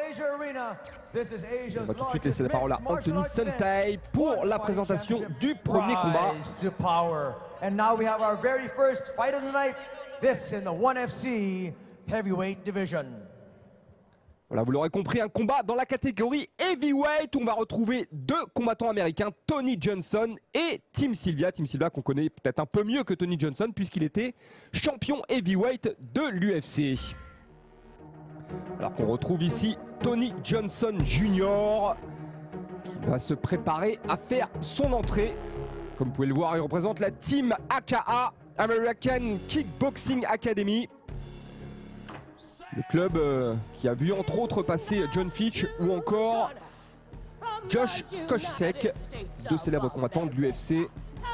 On va tout de suite laisser la parole à Anthony Suntai pour la présentation du premier combat. And now we have our very first fight of the night. This in the One F C heavyweight division. Voilà, vous l'aurez compris, un combat dans la catégorie heavyweight où on va retrouver deux combattants américains, Tony Johnson et Tim Sylvia. Tim Sylvia qu'on connaît peut-être un peu mieux que Tony Johnson puisqu'il était champion heavyweight de l'U F C. Alors qu'on retrouve ici Tony Johnson Junior qui va se préparer à faire son entrée. Comme vous pouvez le voir, il représente la team A K A, American Kickboxing Academy. Le club euh, qui a vu entre autres passer John Fitch ou encore Josh Koscheck, deux célèbres combattants de l'U F C.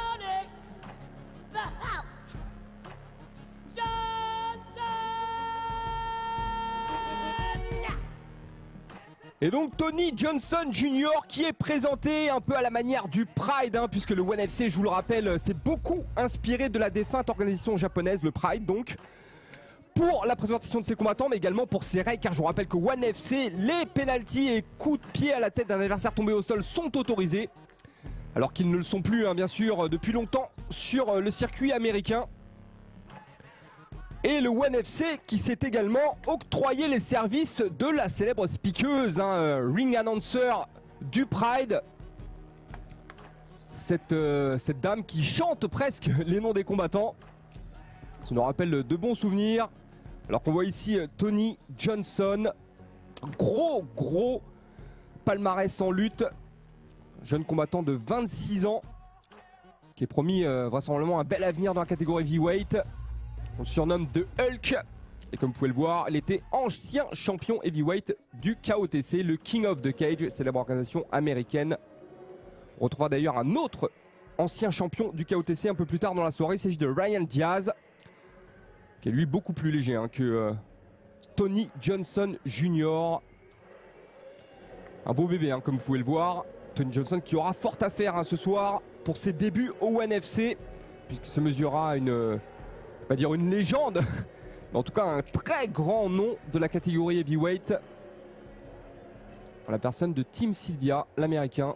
Et donc Tony Johnson Junior qui est présenté un peu à la manière du Pride, hein, puisque le One F C, je vous le rappelle, c'est beaucoup inspiré de la défunte organisation japonaise, le Pride donc. Pour la présentation de ses combattants, mais également pour ses règles, car je vous rappelle que One F C, les pénaltys et coups de pied à la tête d'un adversaire tombé au sol sont autorisés, alors qu'ils ne le sont plus, hein, bien sûr, depuis longtemps sur le circuit américain. Et le One F C qui s'est également octroyé les services de la célèbre speakeuse, hein, ring announcer du Pride. Cette, euh, cette dame qui chante presque les noms des combattants. Ça nous rappelle de bons souvenirs. Alors qu'on voit ici Tony Johnson. Gros, gros palmarès en lutte. Jeune combattant de vingt-six ans. Qui est promis euh, vraisemblablement un bel avenir dans la catégorie heavyweight. On le surnomme The Hulk. Et comme vous pouvez le voir, il était ancien champion heavyweight du K O T C, le King of the Cage, célèbre organisation américaine. On retrouvera d'ailleurs un autre ancien champion du K O T C un peu plus tard dans la soirée. Il s'agit de Ryan Diaz, qui est lui beaucoup plus léger hein, que euh, Tony Johnson Junior Un beau bébé, hein, comme vous pouvez le voir. Tony Johnson qui aura fort à faire hein, ce soir pour ses débuts au One F C, puisqu'il se mesurera une, euh, pas dire une légende, mais en tout cas un très grand nom de la catégorie heavyweight. La personne de Tim Sylvia, l'américain.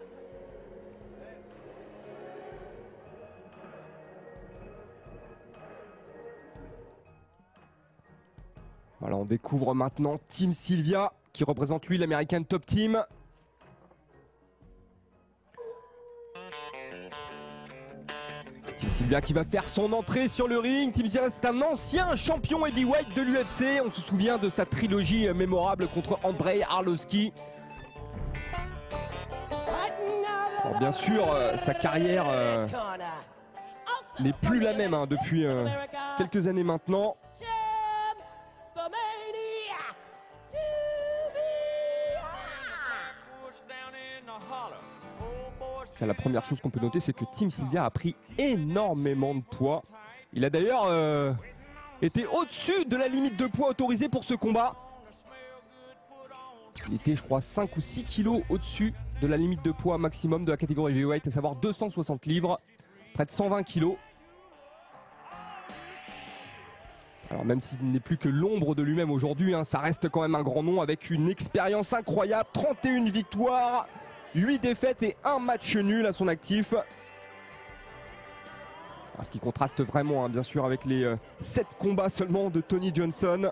Voilà, on découvre maintenant Tim Sylvia, qui représente lui l'American Top Team. Tim Sylvia qui va faire son entrée sur le ring. Tim Sylvia, c'est un ancien champion heavyweight de l'U F C. On se souvient de sa trilogie mémorable contre Andrei Arlovski. Alors, bien sûr, euh, sa carrière euh, n'est plus la même hein, depuis euh, quelques années maintenant. La première chose qu'on peut noter, c'est que Tim Sylvia a pris énormément de poids. Il a d'ailleurs euh, été au-dessus de la limite de poids autorisée pour ce combat. Il était, je crois, cinq ou six kilos au-dessus de la limite de poids maximum de la catégorie heavyweight, à savoir deux cent soixante livres, près de cent vingt kilos. Alors même s'il n'est plus que l'ombre de lui-même aujourd'hui, hein, ça reste quand même un grand nom avec une expérience incroyable, trente et une victoires. huit défaites et un match nul à son actif. Alors, ce qui contraste vraiment, hein, bien sûr, avec les euh, sept combats seulement de Tony Johnson.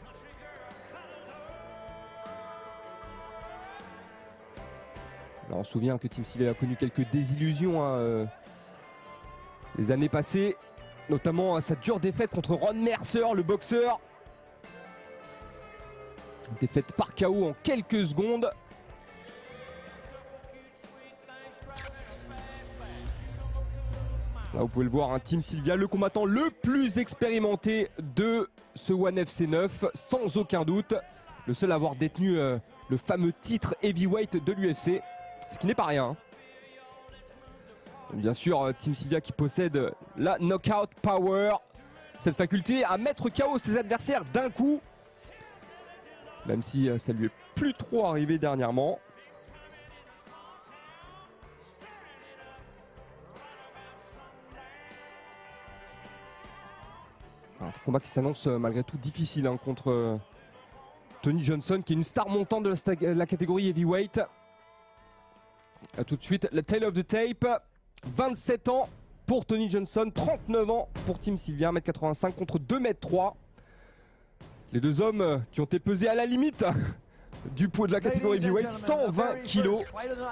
Alors, on se souvient que Tim Sylvia a connu quelques désillusions hein, euh, les années passées. Notamment euh, sa dure défaite contre Ron Mercer, le boxeur. Défaite par K O en quelques secondes. Là, vous pouvez le voir, hein, Tim Sylvia, le combattant le plus expérimenté de ce One F C neuf, sans aucun doute. Le seul à avoir détenu euh, le fameux titre heavyweight de l'U F C, ce qui n'est pas rien. Hein. Bien sûr, euh, Tim Sylvia qui possède la knockout power, cette faculté à mettre K O ses adversaires d'un coup. Même si euh, ça lui est plus trop arrivé dernièrement. Un combat qui s'annonce euh, malgré tout difficile hein, contre euh, Tony Johnson, qui est une star montante de la, la catégorie heavyweight. A tout de suite, le tail of the tape. vingt-sept ans pour Tony Johnson, trente-neuf ans pour Tim Sylvia, un mètre quatre-vingt-cinq contre deux mètres trois. Les deux hommes euh, qui ont été pesés à la limite du poids de la catégorie heavyweight, cent vingt kilos.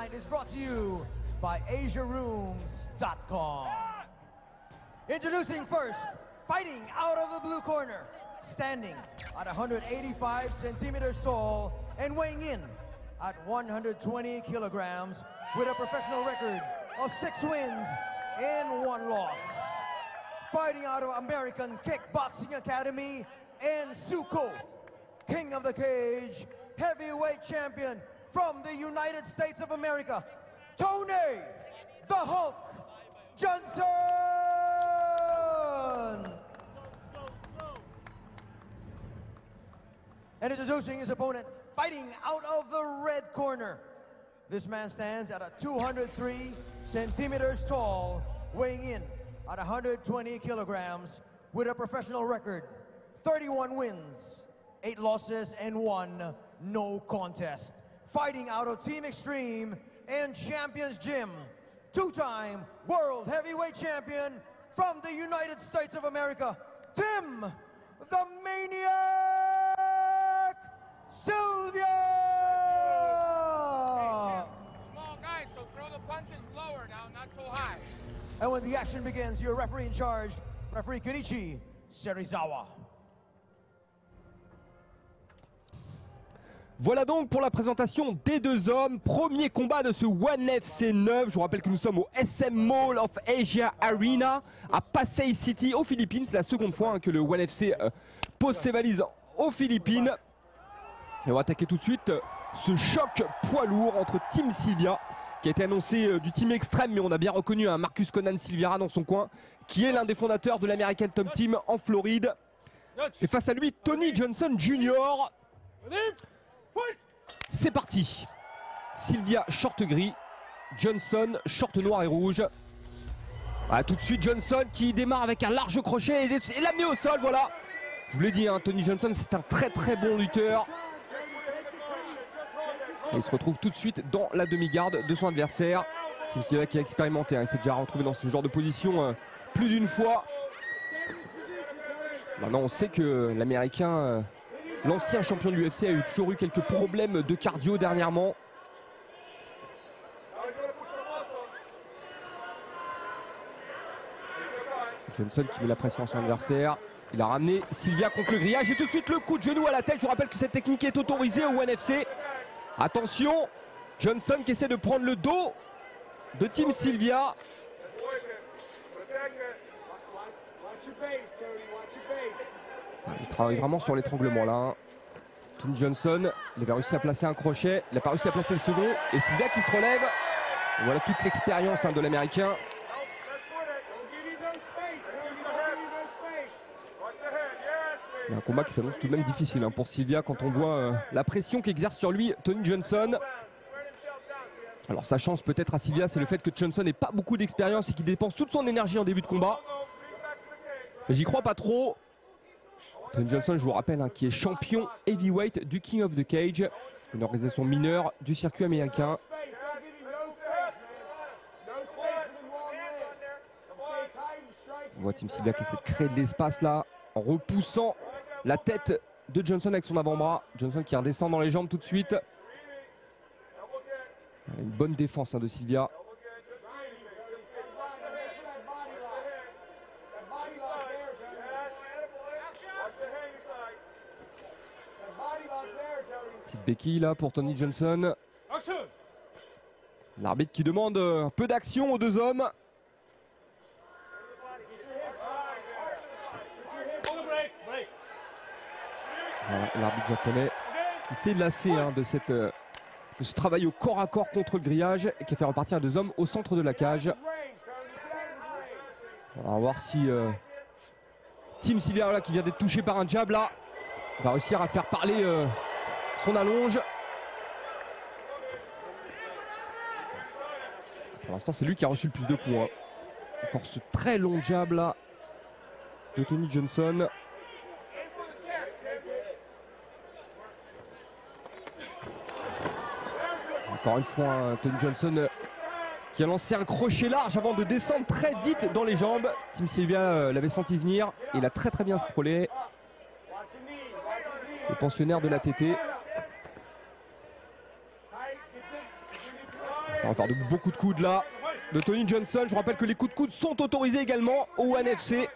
Introducing first, fighting out of the blue corner, standing at one hundred eighty-five centimeters tall and weighing in at one hundred twenty kilograms with a professional record of six wins and one loss. Fighting out of American Kickboxing Academy and Suko, King of the Cage, heavyweight champion from the United States of America, Tony the Hulk Johnson! And introducing his opponent, fighting out of the red corner. This man stands at a two hundred three centimeters tall, weighing in at one hundred twenty kilograms with a professional record, thirty-one wins, eight losses, and one no contest. Fighting out of Team Extreme and Champions Gym, two-time world heavyweight champion from the United States of America, Tim the Maniac, Sylvia! Small guys, so throw the punches lower now, not so high. And when the action begins, your referee in charge, referee Kenichi Serizawa. Voilà donc pour la présentation des deux hommes. Premier combat de ce ONE F C neuf. Je vous rappelle que nous sommes au S M Mall of Asia Arena à Pasay City aux Philippines. C'est la seconde fois hein, que le ONE F C euh, pose ses valises aux Philippines. Et on va attaquer tout de suite euh, ce choc poids lourd entre Team Sylvia, qui a été annoncé euh, du Team Extreme, mais on a bien reconnu un hein, Marcus Conan Silveira dans son coin, qui est l'un des fondateurs de l'American Top Team en Floride. Et face à lui, Tony Johnson Junior C'est parti. Sylvia short gris, Johnson short noir et rouge. Voilà, tout de suite Johnson qui démarre avec un large crochet et, et l'amener au sol, voilà. Je vous l'ai dit, hein, Tony Johnson c'est un très très bon lutteur. Et il se retrouve tout de suite dans la demi-garde de son adversaire. Team Sylvia qui a expérimenté, hein, il s'est déjà retrouvé dans ce genre de position euh, plus d'une fois. Maintenant on sait que l'Américain... Euh, L'ancien champion de l'U F C a eu, toujours eu quelques problèmes de cardio dernièrement. Johnson qui met la pression à son adversaire. Il a ramené Sylvia contre le grillage et tout de suite le coup de genou à la tête. Je vous rappelle que cette technique est autorisée au ONE F C. Attention, Johnson qui essaie de prendre le dos de Team Sylvia. Il travaille vraiment sur l'étranglement là. Tony Johnson, il avait réussi à placer un crochet, il n'a pas réussi à placer le second. Et Sylvia qui se relève. Et voilà toute l'expérience hein, de l'Américain. Il y a un combat qui s'annonce tout de même difficile hein, pour Sylvia quand on voit euh, la pression qu'exerce sur lui Tony Johnson. Alors sa chance peut-être à Sylvia, c'est le fait que Johnson n'ait pas beaucoup d'expérience et qu'il dépense toute son énergie en début de combat. Mais j'y crois pas trop. Tony Johnson, je vous rappelle, hein, qui est champion heavyweight du King of the Cage, une organisation mineure du circuit américain. On voit Team Sylvia qui essaie de créer de l'espace là, en repoussant la tête de Johnson avec son avant-bras. Johnson qui redescend dans les jambes tout de suite. Une bonne défense hein, de Sylvia. Petite béquille là pour Tony Johnson. L'arbitre qui demande un peu d'action aux deux hommes. Voilà, l'arbitre japonais qui s'est lassé hein, de, cette, de ce travail au corps à corps contre le grillage et qui a fait repartir deux hommes au centre de la cage. On va voir si euh, Team Sylvia là, qui vient d'être touché par un jab là va réussir à faire parler euh, son allonge. Pour l'instant, c'est lui qui a reçu le plus de coups. Hein. Encore ce très long jab là de Tony Johnson. Encore une fois, hein, Tony Johnson euh, qui a lancé un crochet large avant de descendre très vite dans les jambes. Team Sylvia euh, l'avait senti venir. Il a très très bien sprolé. Le pensionnaire de l'A T T. Ça repart de beaucoup de coudes là de Tony Johnson. Je vous rappelle que les coups de coude sont autorisés également au ONE F C.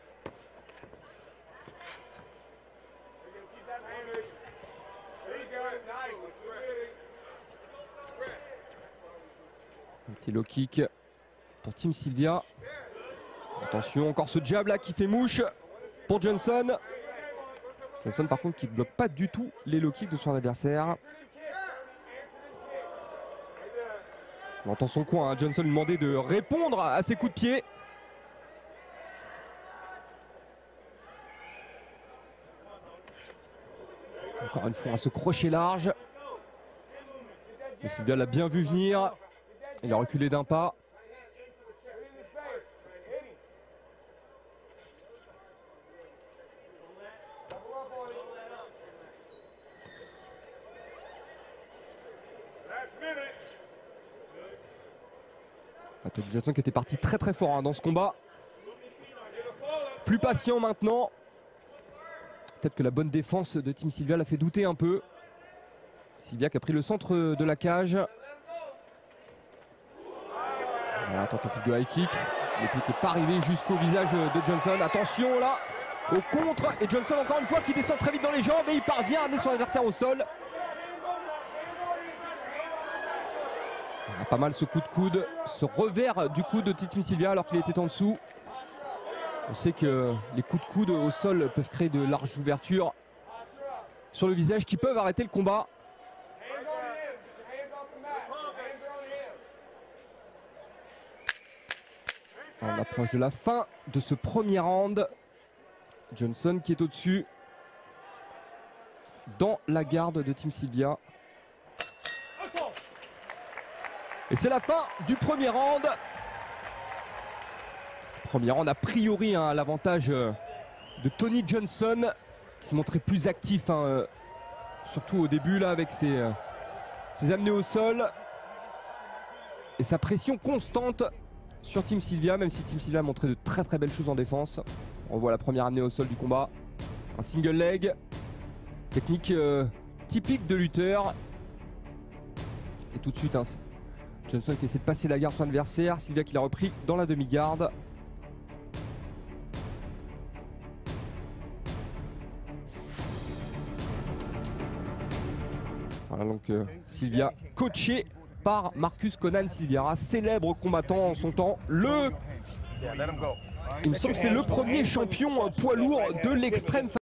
Un petit low kick pour Team Sylvia. Attention, encore ce jab là qui fait mouche pour Johnson. Johnson par contre qui ne bloque pas du tout les low kicks de son adversaire. On entend son coin, hein. Johnson lui demandait de répondre à ses coups de pied. Encore une fois, ce crochet large. Et Sylvia l'a bien vu venir. Il a reculé d'un pas. Tony Johnson qui était parti très très fort hein, dans ce combat. Plus patient maintenant. Peut-être que la bonne défense de Team Sylvia l'a fait douter un peu. Sylvia qui a pris le centre de la cage. Voilà, tentative de high kick. Le pied qui n'est pas arrivé jusqu'au visage de Johnson. Attention là, au contre. Et Johnson encore une fois qui descend très vite dans les jambes et il parvient à amener son adversaire au sol. Pas mal ce coup de coude, ce revers du coude de Team Sylvia alors qu'il était en dessous. On sait que les coups de coude au sol peuvent créer de larges ouvertures sur le visage qui peuvent arrêter le combat. On approche de la fin de ce premier round. Johnson qui est au-dessus dans la garde de Team Sylvia. Et c'est la fin du premier round. Premier round a priori hein, à l'avantage euh, de Tony Johnson qui s'est montré plus actif, hein, euh, surtout au début là avec ses, euh, ses amenés au sol et sa pression constante sur Team Sylvia, même si Team Sylvia a montré de très très belles choses en défense. On voit la première amenée au sol du combat, un single leg, technique euh, typique de lutteur. Et tout de suite hein, Johnson qui essaie de passer la garde sur son adversaire, Sylvia qui l'a repris dans la demi-garde. Voilà donc euh, Sylvia coachée par Marcus Conan Silveira, célèbre combattant en son temps, le, il me semble que c'est le premier champion poids lourd de l'extrême.